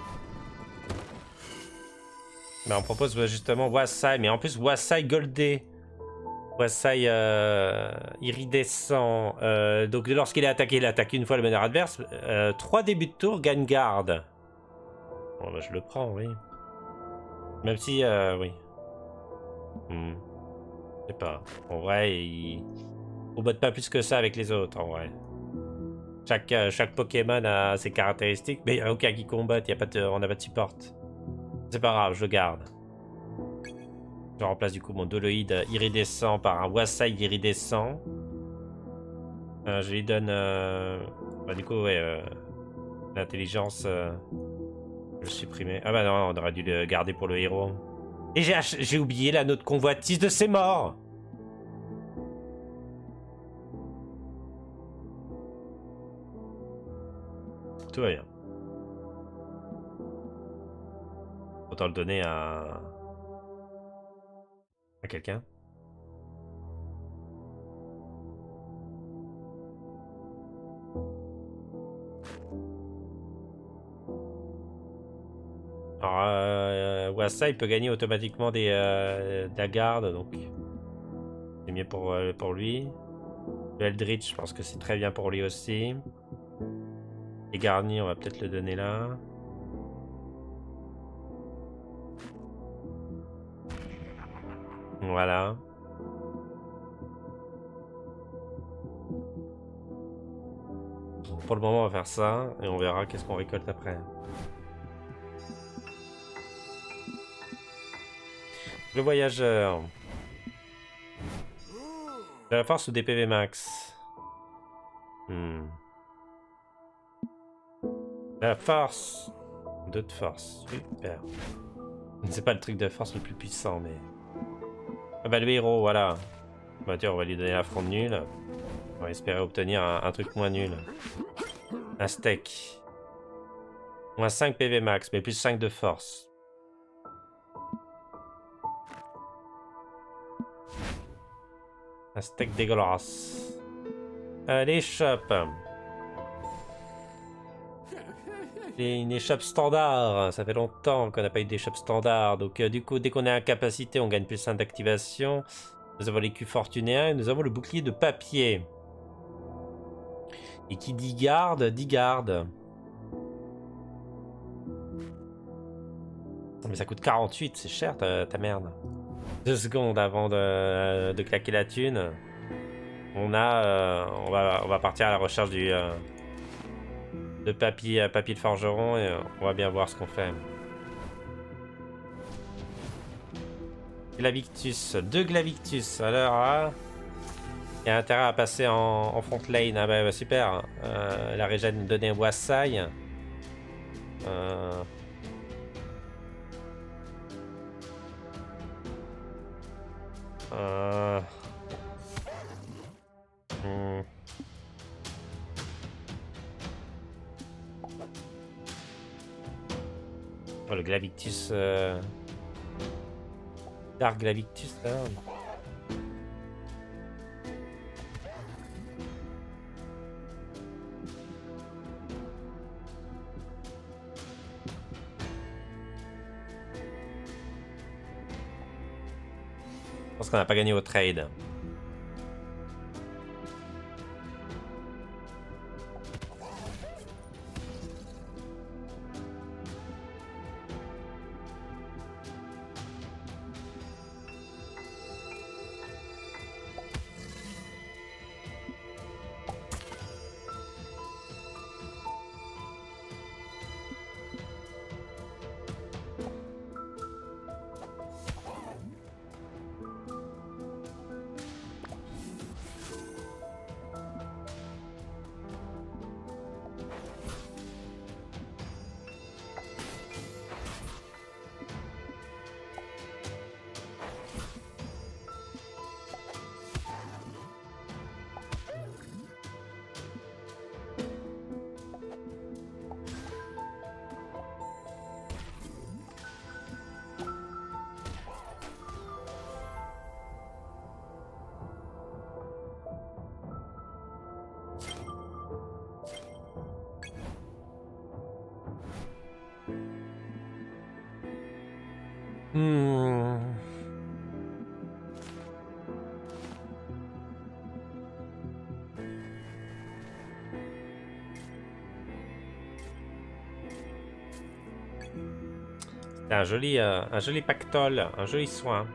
Ben, on propose justement Wasai, mais en plus Wasai Goldé. Wasai euh, iridescent. Euh, donc lorsqu'il est attaqué, il attaque une fois le meneur adverse. Euh, trois débuts de tour, gagne garde. Bon, bah, je le prends, oui. Même si, euh, oui. Hmm. Je sais pas. En vrai, il... on botte pas plus que ça avec les autres, en vrai. Chaque, euh, chaque Pokémon a ses caractéristiques, mais il n'y a aucun qui combatte, y a pas de, on n'a pas de support. C'est pas grave, je le garde. Je remplace du coup mon Doloïde iridescent par un Wasai iridescent. Euh, je lui donne... Euh... Bah du coup, ouais... Euh... L'intelligence... Euh... Je vais le supprimer. Ah bah non, on aurait dû le garder pour le héros. Et j'ai ach... j'ai oublié la note convoitise de ses morts. Tout va bien. Autant le donner à... à quelqu'un. Alors, euh, Wassa, il peut gagner automatiquement des, euh, de la garde, donc c'est mieux pour, euh, pour lui. Le Eldritch, je pense que c'est très bien pour lui aussi. Et Garni, on va peut-être le donner là. Voilà. Pour le moment, on va faire ça, et on verra qu'est-ce qu'on récolte après. Le voyageur. De la force ou des P V max? Hmm. De la force. Deux de force. Super. C'est pas le truc de force le plus puissant, mais... Ah bah le héros, voilà. Bah tiens, on va lui donner la fronde nulle. On va espérer obtenir un, un truc moins nul. Un steak. Moins cinq P V max, mais plus cinq de force. Un steak dégueulasse. Allez, shop. Et une échoppe standard. Ça fait longtemps qu'on n'a pas eu d'échoppe standard. Donc, euh, du coup, dès qu'on est incapacité, on gagne plus un d'activation. Nous avons l'écu fortuné un et nous avons le bouclier de papier. Et qui dit garde, dit garde. Mais ça coûte quarante-huit, c'est cher ta, ta merde. Deux secondes avant de, de claquer la thune. On a, euh, on va, on va partir à la recherche du euh, de papy, euh, papy le forgeron et euh, on va bien voir ce qu'on fait. Glavictus, deux Glavictus. Alors, ah, il y a intérêt à passer en, en front lane. Ah bah, bah super. Euh, la région nous donnait un Wassai. Euh... Euh... Hmm. Oh, le Glavictus. Euh... Dark Glavictus, là. Je pense qu'on n'a pas gagné au trade. Hmm. C'est un joli, euh, un joli pactole, un joli soin.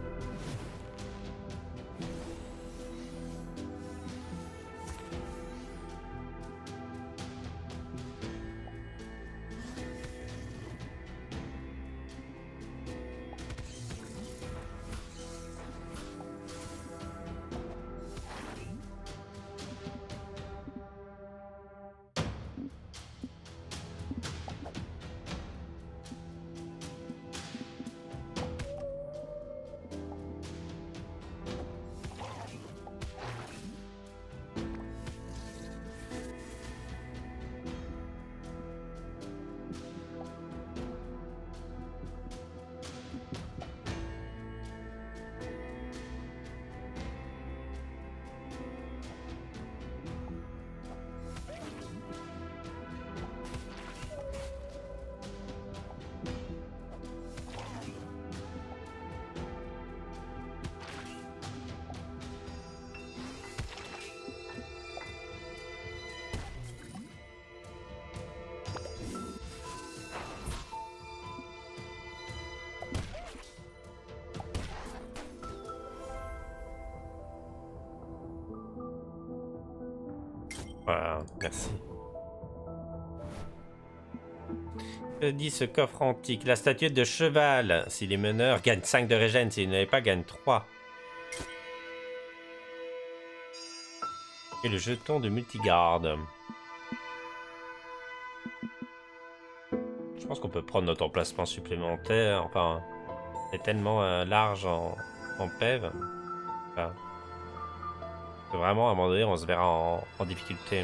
Voilà, merci. Que dit ce coffre antique? La statuette de cheval. Si les meneurs gagnent cinq de régène, s'ils n'avaient pas, gagnent trois. Et le jeton de multigarde. Je pense qu'on peut prendre notre emplacement supplémentaire. Enfin, c'est tellement euh, large en, en P E V. Enfin, vraiment, à un moment donné, on se verra en, en difficulté.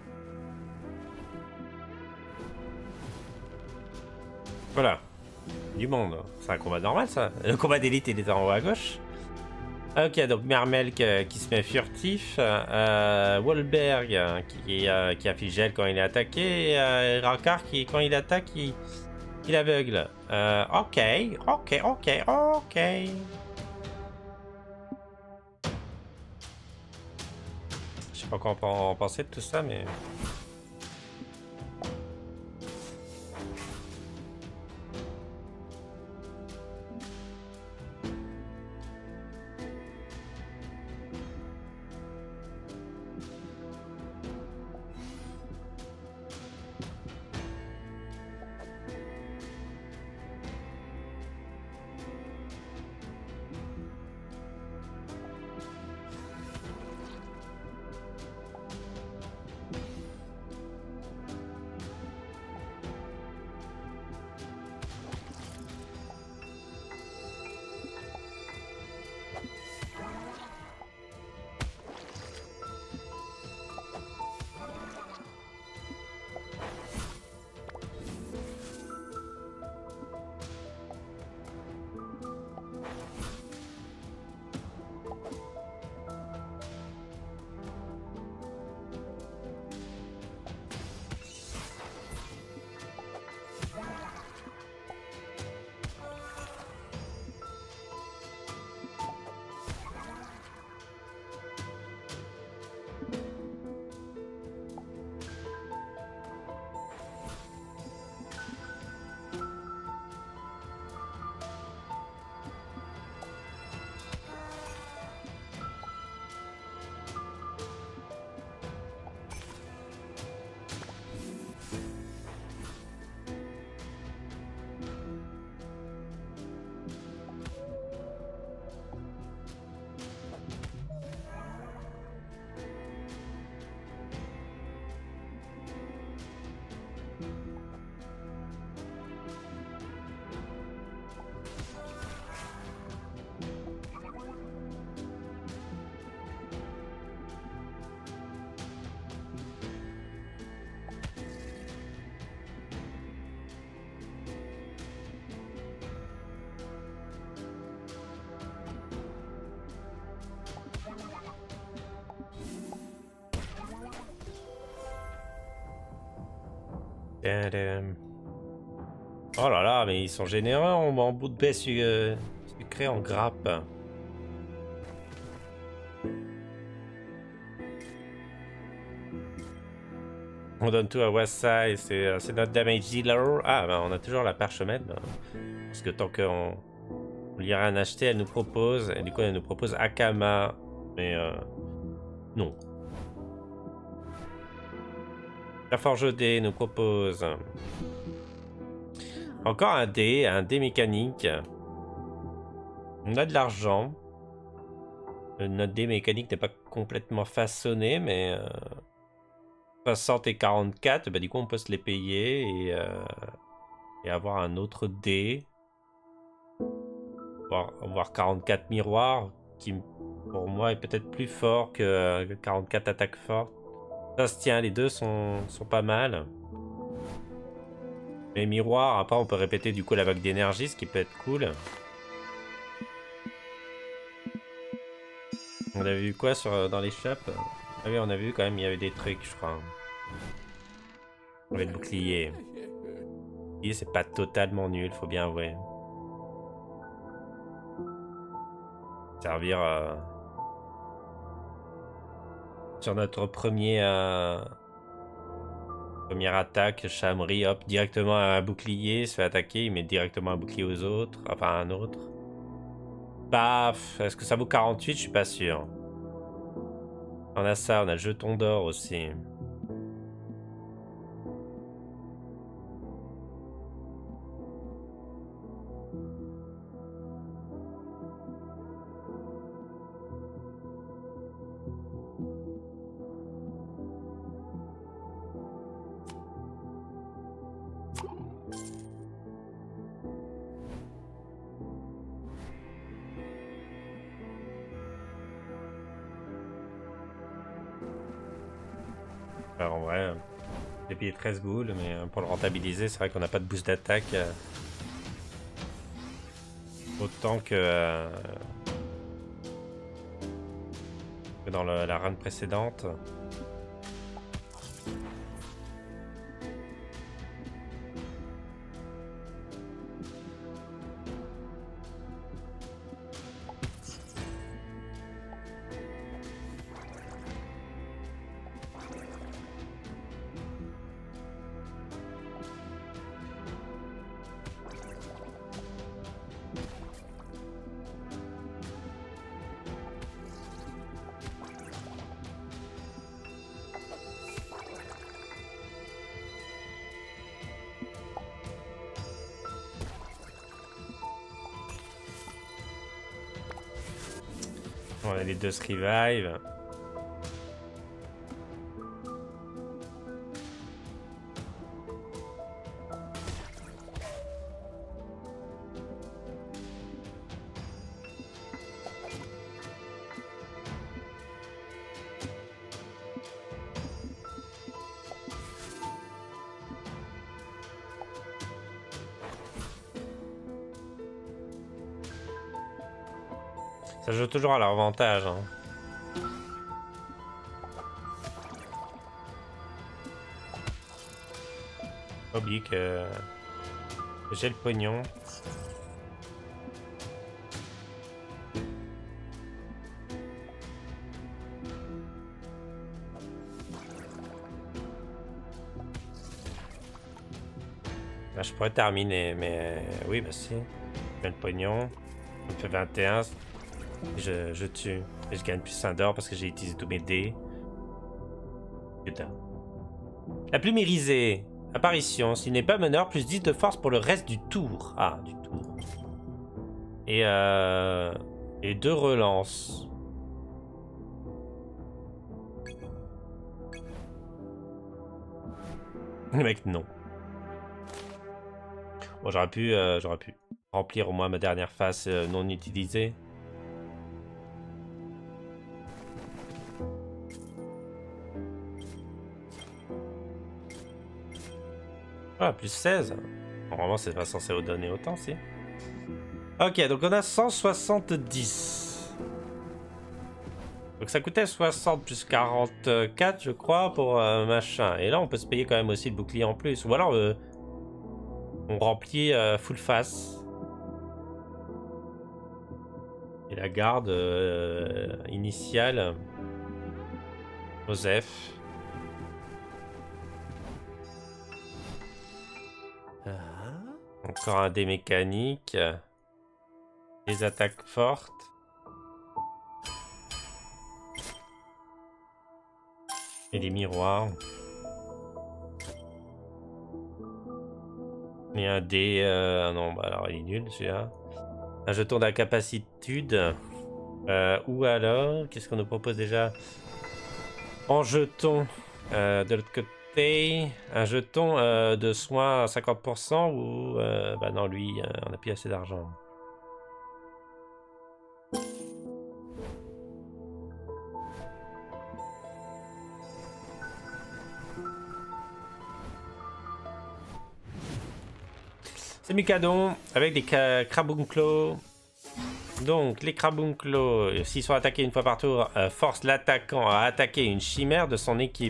Voilà. Du monde. C'est un combat normal, ça. Le combat d'élite, il est en haut à gauche. Ok, donc Mermelk euh, qui se met furtif. Euh, Wolberg euh, qui, euh, qui affiche gel quand il est attaqué. Et euh, Rankar qui, quand il attaque, il, il aveugle. Euh, ok, ok, ok, ok. Je sais pas quoi en penser de tout ça, mais... Oh là là, mais ils sont généreux en, en bout de baie su, euh, sucré en grappe. On donne tout à Wassa et c'est notre damage dealer. Ah, bah on a toujours la parchemette. Bah, parce que tant qu'on on lui a rien acheté, elle nous propose. Et du coup, elle nous propose Akama. Mais euh, non. La Forge D nous propose encore un dé, un dé mécanique. On a de l'argent. Notre dé mécanique n'est pas complètement façonné, mais euh, soixante et quarante-quatre, bah du coup on peut se les payer et, euh, et avoir un autre dé. Voir, voir quarante-quatre miroirs, qui pour moi est peut-être plus fort que, euh, que quarante-quatre attaques fortes. Ça se tient, les deux sont, sont pas mal. Les miroirs, après on peut répéter du coup la vague d'énergie, ce qui peut être cool. On avait vu quoi sur, dans les shops? Ah oui, on a vu quand même, il y avait des trucs, je crois. On avait le bouclier. Le bouclier, c'est pas totalement nul, faut bien avouer. Servir euh, sur notre premier euh, première attaque, Shamri, hop, directement à un bouclier, se fait attaquer, il met directement un bouclier aux autres, enfin un autre. Paf, est-ce que ça vaut quarante-huit? Je suis pas sûr. On a ça, on a le jeton d'or aussi. Alors en vrai, j'ai payé treize boules, mais pour le rentabiliser, c'est vrai qu'on n'a pas de boost d'attaque. Autant que, euh, que dans le, la run précédente. On a les deux se revive. Ça joue toujours à leur avantage. Hein. Pas oublier que j'ai le pognon. Là, je pourrais terminer, mais oui, bah si. J'ai le pognon. Ça me fait vingt et un. Je, je tue. Et je gagne plus un d'or parce que j'ai utilisé tous mes dés. Putain. La plume irisée. Apparition. S'il n'est pas meneur, plus dix de force pour le reste du tour. Ah, du tour. Et euh... Et deux relances. Le mec, non. Bon, j'aurais pu, euh, j'aurais pu remplir au moins ma dernière phase euh, non utilisée. Ah, plus seize. Normalement, c'est pas censé vous donner autant, si. Ok, donc on a cent soixante-dix. Donc ça coûtait soixante plus quarante-quatre, je crois, pour euh, machin. Et là, on peut se payer quand même aussi le bouclier en plus. Ou alors, euh, on remplit euh, full face. Et la garde euh, initiale. Joseph. Encore un dé mécanique. Des attaques fortes. Et des miroirs. Et un dé... Euh, non, bah alors il est nul celui-là. Un jeton d'incapacitude. Euh, ou alors... Qu'est-ce qu'on nous propose déjà? En jeton. Euh, de l'autre côté... Un jeton euh, de soins à cinquante pour cent ou... Euh, bah non, lui, euh, on n'a plus assez d'argent. C'est Mikadon avec des crabunclos. Donc, les crabunclos, s'ils sont attaqués une fois par tour, euh, forcent l'attaquant à attaquer une chimère de son équipe.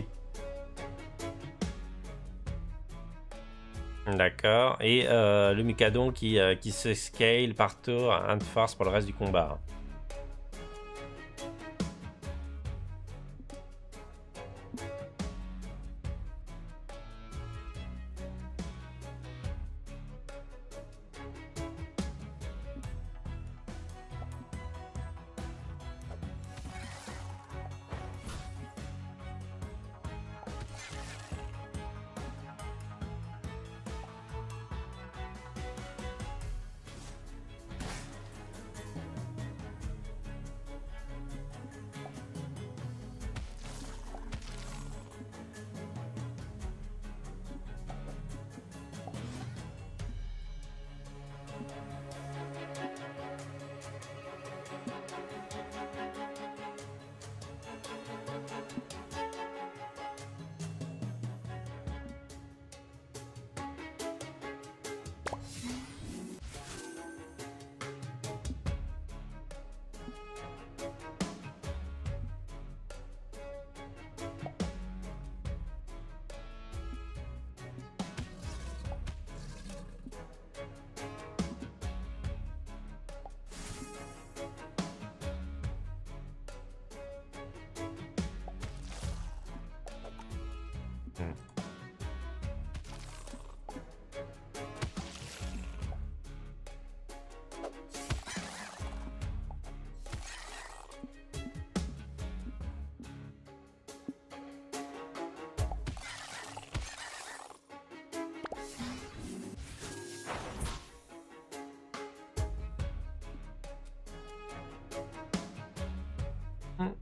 D'accord. Et euh, le Mikadon qui, euh, qui se scale par tour à un de force pour le reste du combat.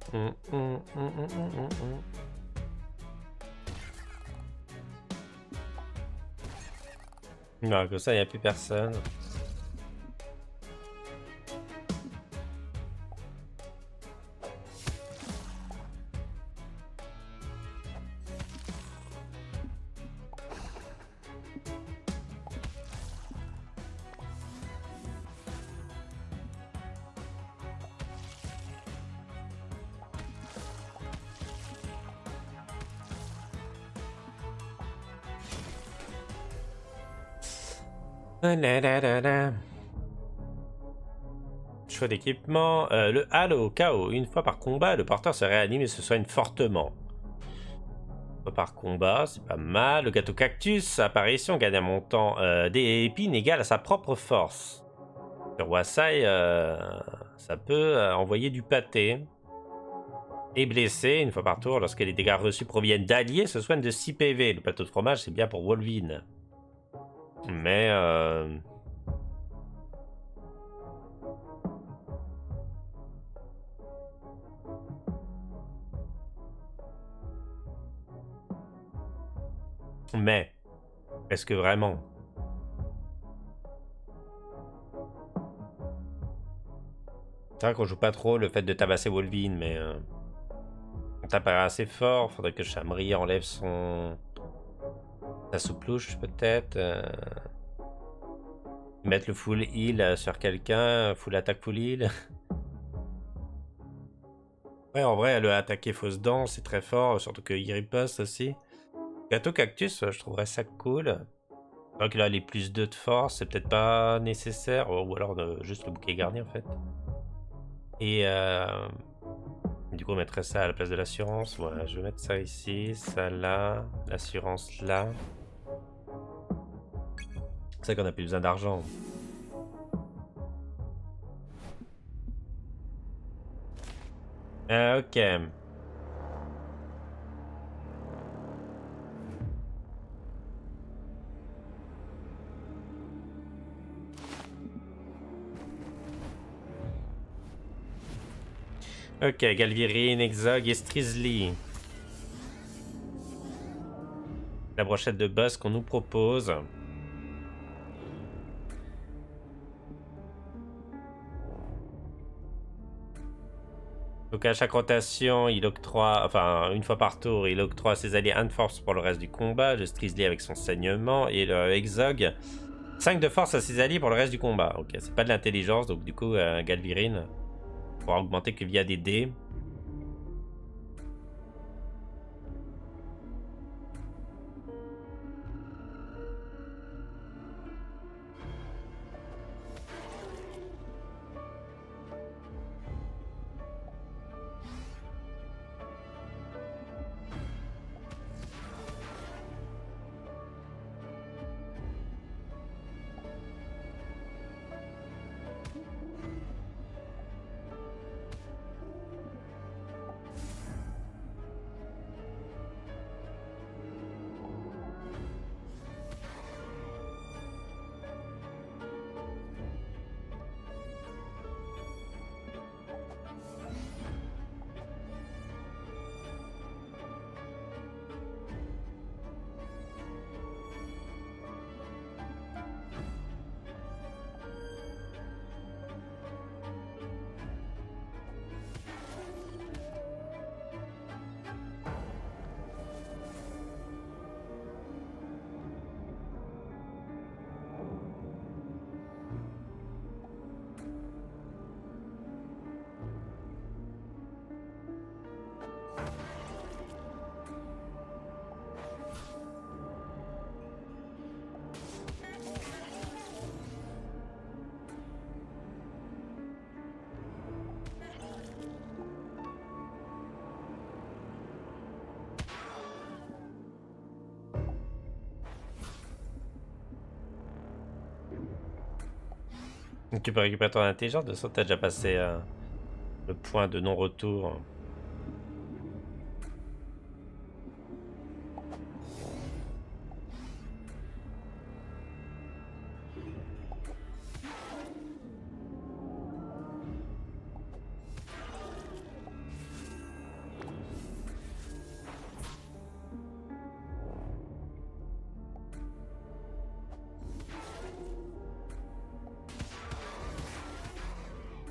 Hum, hum, hum, hum, hum, hum. Non, comme ça, il n'y a plus personne. Choix d'équipement. Euh, le halo, K O. Une fois par combat, le porteur se réanime et se soigne fortement. Une fois par combat, c'est pas mal. Le gâteau cactus, apparition, gagne un montant euh, des épines égal à sa propre force. Sur Wasai, euh, ça peut euh, envoyer du pâté. Et blessé, une fois par tour, lorsque les dégâts reçus proviennent d'alliés, se soigne de six P V. Le plateau de fromage, c'est bien pour Wolvin. Mais... Euh... Mais... Est-ce que vraiment? C'est vrai qu'on joue pas trop le fait de tabasser Wolvin, mais... Euh... On tape assez fort, faudrait que Chamry enlève son... sa souplouche, peut-être. Euh... Mettre le full heal sur quelqu'un, full attaque, full heal. Ouais, en vrai, le attaquer fausse dent, c'est très fort, surtout qu'il riposte aussi. Gâteau cactus, je trouverais ça cool. Donc là, les plus deux de force, c'est peut-être pas nécessaire, ou alors euh, juste le bouquet garni en fait. Et euh, du coup, on mettrait ça à la place de l'assurance. Voilà, je vais mettre ça ici, ça là, l'assurance là. C'est vrai qu'on a plus besoin d'argent. Euh, ok. Ok, Galvirine, Exog et Strizzly. La brochette de boss qu'on nous propose. Donc à chaque rotation, il octroie, enfin une fois par tour, il octroie à ses alliés un de force pour le reste du combat. Le Strizzly avec son saignement et le Exog cinq de force à ses alliés pour le reste du combat. Ok, c'est pas de l'intelligence, donc du coup euh, Galvirine pourra augmenter que via des dés. Donc tu peux récupérer ton intelligence, de ça t'as déjà passé euh, le point de non-retour.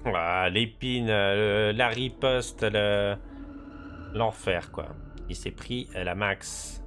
Ah, l'épine, euh, la riposte, le... l'enfer, quoi. Il s'est pris la max.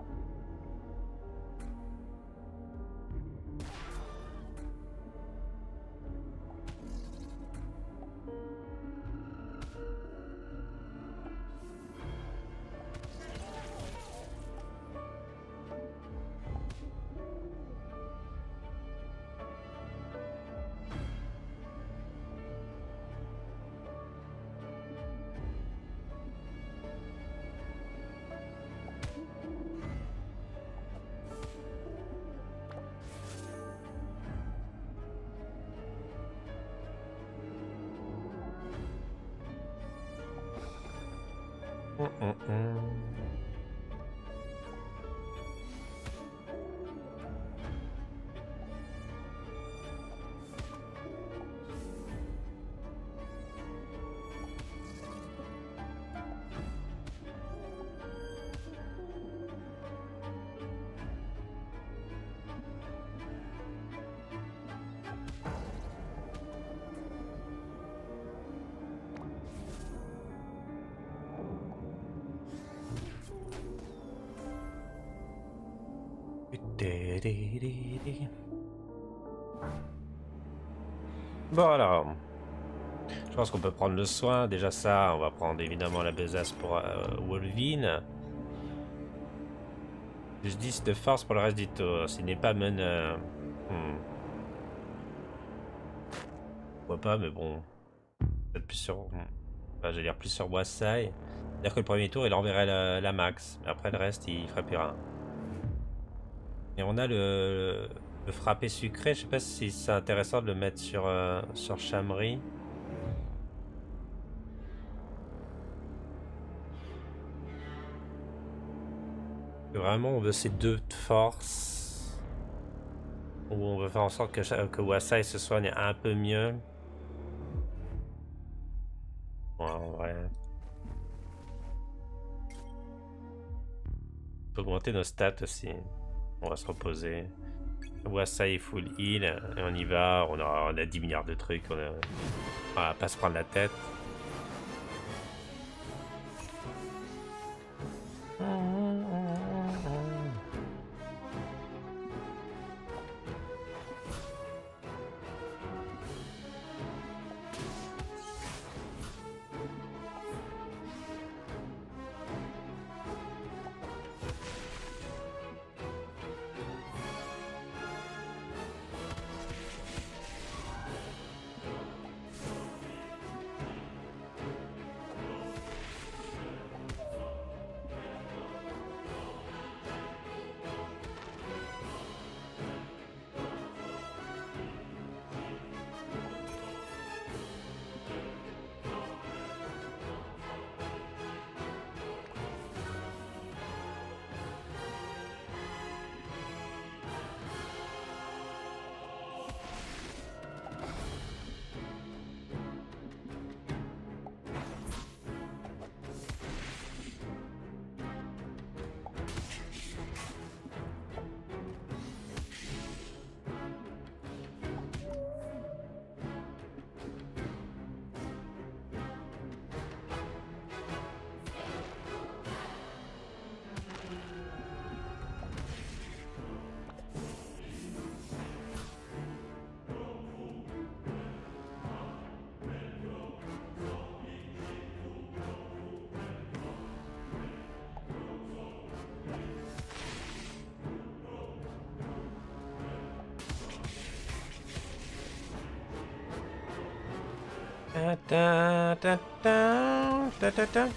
Hum, hum, hum. Bon alors, je pense qu'on peut prendre le soin. Déjà ça, on va prendre évidemment la besace pour euh, Wolvin. Plus dix de force pour le reste du tour. S'il n'est pas meneur. Hmm. Pourquoi pas, mais bon. Peut-être plus sur... Enfin, j'allais dire plus sur Wasai. C'est-à-dire que le premier tour, il enverrait la, la max. Mais après le reste, il ferait plus rien. Et on a le, le frappé sucré. Je sais pas si c'est intéressant de le mettre sur, euh, sur Shamri. Vraiment, on veut ces deux de force. Ou on veut faire en sorte que, que Wasai se soigne un peu mieux. Ouais, en vrai. On peut augmenter nos stats aussi. On va se reposer. Wasai full heal. Et on y va. On a, on a dix milliards de trucs. On, a, on va pas se prendre la tête. Ta ta ta ta ta ta.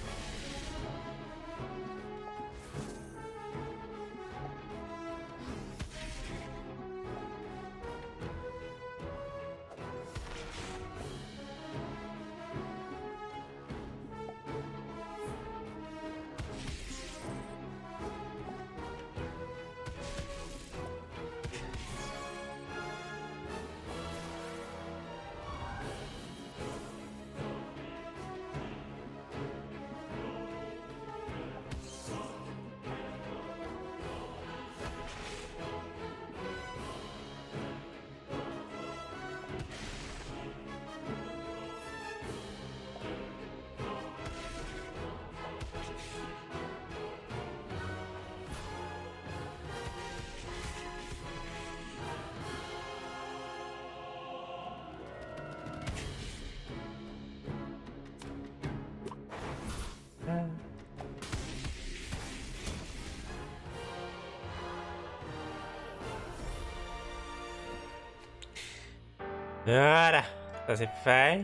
Voilà, ça c'est fait.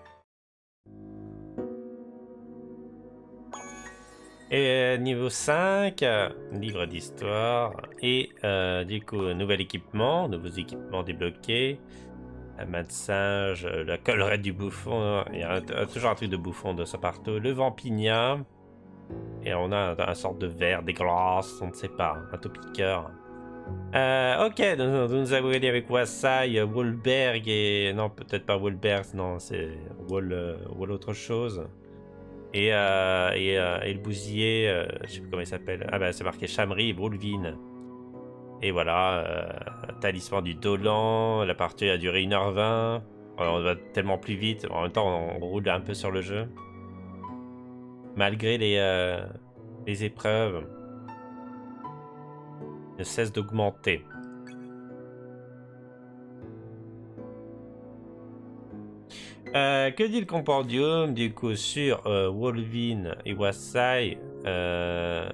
Et euh, niveau cinq, euh, livre d'histoire. Et euh, du coup, nouvel équipement, nouveaux équipements débloqués. La main de singe, euh, la collerette du bouffon. Il y a un, un, toujours un truc de bouffon de ça partout. Le vampigna. Et on a un, un sorte de verre dégueulasse, on ne sait pas. Un topiqueur. Euh, ok, nous, nous avons aidé avec Wasai, Wolberg et... Non, peut-être pas Wolberg, non, c'est Wall, euh, Wall autre chose. Et, euh, et, euh, et le bousier, euh, je sais plus comment il s'appelle. Ah bah c'est marqué Chamry et Brulvin. Et voilà, euh, talisman du Dolan, la partie a duré une heure vingt. On va tellement plus vite, en même temps on roule un peu sur le jeu. Malgré les, euh, les épreuves, ne cesse d'augmenter. Euh, que dit le compendium du coup sur euh, Wolvin et Wasai euh...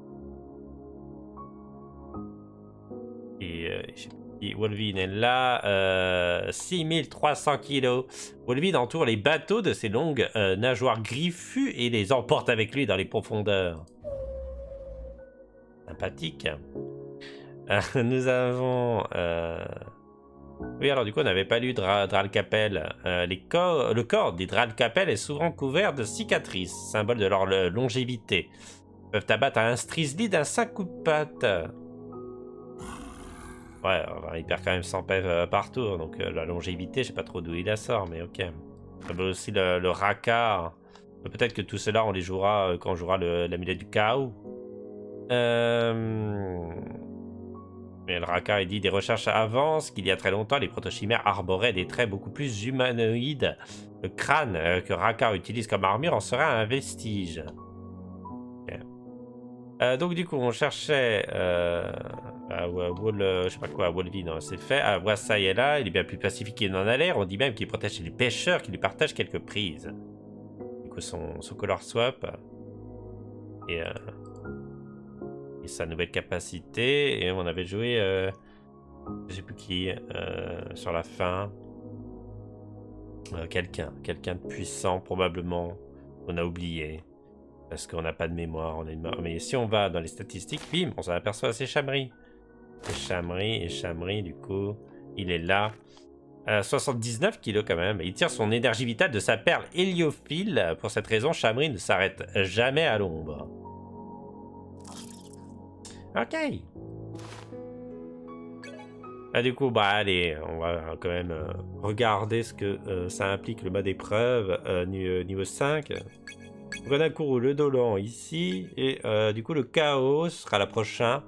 Et euh, je sais pas si Wolvin est là, euh, six mille trois cents kilos. Wolvin entoure les bateaux de ses longues euh, nageoires griffues et les emporte avec lui dans les profondeurs. Sympathique. Euh, nous avons... Euh... Oui, alors du coup, on n'avait pas lu Dra Dralcapel. Euh, les corps, le corps des Dralcapel est souvent couvert de cicatrices, symbole de leur longévité. Ils peuvent abattre un Strizli d'un cinq coups de patte. Ouais, il perd quand même cent P V par tour, donc euh, la longévité, je sais pas trop d'où il la sort, mais ok. Ça veut aussi le, le Raka. Peut-être que tout cela, on les jouera euh, quand on jouera l'amulette du chaos. Euh... Mais le Raka, il dit des recherches avancent qu'il y a très longtemps, les protochimères arboraient des traits beaucoup plus humanoïdes. Le crâne euh, que Raka utilise comme armure en serait un vestige. Okay. Euh, donc du coup, on cherchait... Euh... Euh, Wall, euh, je sais pas quoi, Wolvin, c'est fait. Ah, Wasai est là, il est bien plus pacifique qu'il n'en a l'air. On dit même qu'il protège les pêcheurs, qu'il lui partage quelques prises. Du coup, son, son color swap. Et, euh, et sa nouvelle capacité. Et on avait joué, euh, je sais plus qui, euh, sur la fin. Euh, quelqu'un, quelqu'un de puissant, probablement. On a oublié. Parce qu'on n'a pas de mémoire, on a une mémoire. Mais si on va dans les statistiques, bim, on s'en aperçoit, c'est Chamry. Et Chamry, et Chamry, du coup, il est là. Euh, soixante-dix-neuf kilos quand même. Il tire son énergie vitale de sa perle héliophile. Pour cette raison, Chamry ne s'arrête jamais à l'ombre. Ok. Ah, du coup, bah allez, on va quand même euh, regarder ce que euh, ça implique le mode épreuve euh, niveau cinq. Donc on a couru le Dolan ici. Et euh, du coup, le chaos sera la prochaine.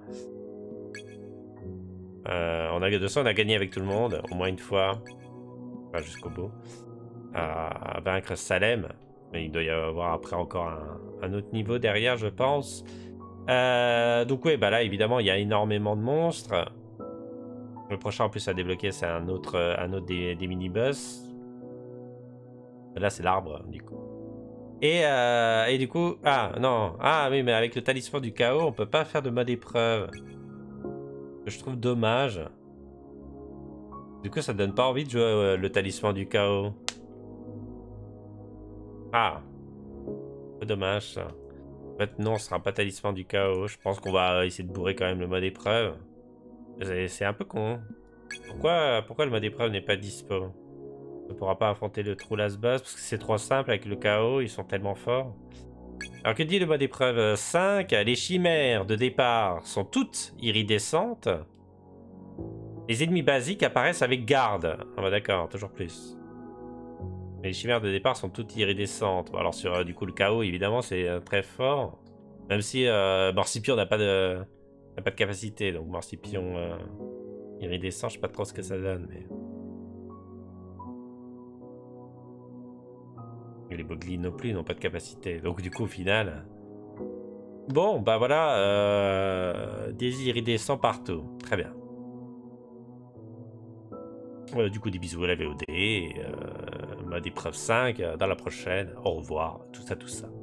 Euh, on a, de toute façon, on a gagné avec tout le monde, au moins une fois. Enfin, jusqu'au bout. À, à vaincre Salem. Mais il doit y avoir après encore un, un autre niveau derrière, je pense. Euh, donc oui, bah là, évidemment, il y a énormément de monstres. Le prochain, en plus, à débloquer, c'est un autre, un autre des, des mini-boss. Là, c'est l'arbre, du coup. Et, euh, et du coup... Ah, non. Ah, oui, mais avec le talisman du chaos, on peut pas faire de mode épreuve. Je trouve dommage. Du coup, ça donne pas envie de jouer euh, le talisman du chaos. Ah. Un peu dommage, ça. En fait, non, ce sera pas talisman du chaos. Je pense qu'on va essayer de bourrer quand même le mode épreuve. C'est un peu con. Pourquoi, pourquoi le mode épreuve n'est pas dispo? On ne pourra pas affronter le trou las boss parce que c'est trop simple avec le chaos, ils sont tellement forts. Alors que dit le mode épreuve cinq? Les chimères de départ sont toutes iridescentes. Les ennemis basiques apparaissent avec garde. Ah bah d'accord, toujours plus. Mais les chimères de départ sont toutes iridescentes. Bon, alors sur euh, du coup le chaos, évidemment, c'est euh, très fort. Même si euh, Morcipion n'a pas de n'a pas de capacité, donc Morcipion euh, iridescent, je sais pas trop ce que ça donne, mais. Et les Bogli non plus n'ont pas de capacité. Donc du coup, au final... Bon, bah voilà. Euh... Des iridescents partout. Très bien. Euh, du coup, des bisous à la V O D. Euh... Mode épreuve cinq. Dans la prochaine. Au revoir. Tout ça, tout ça.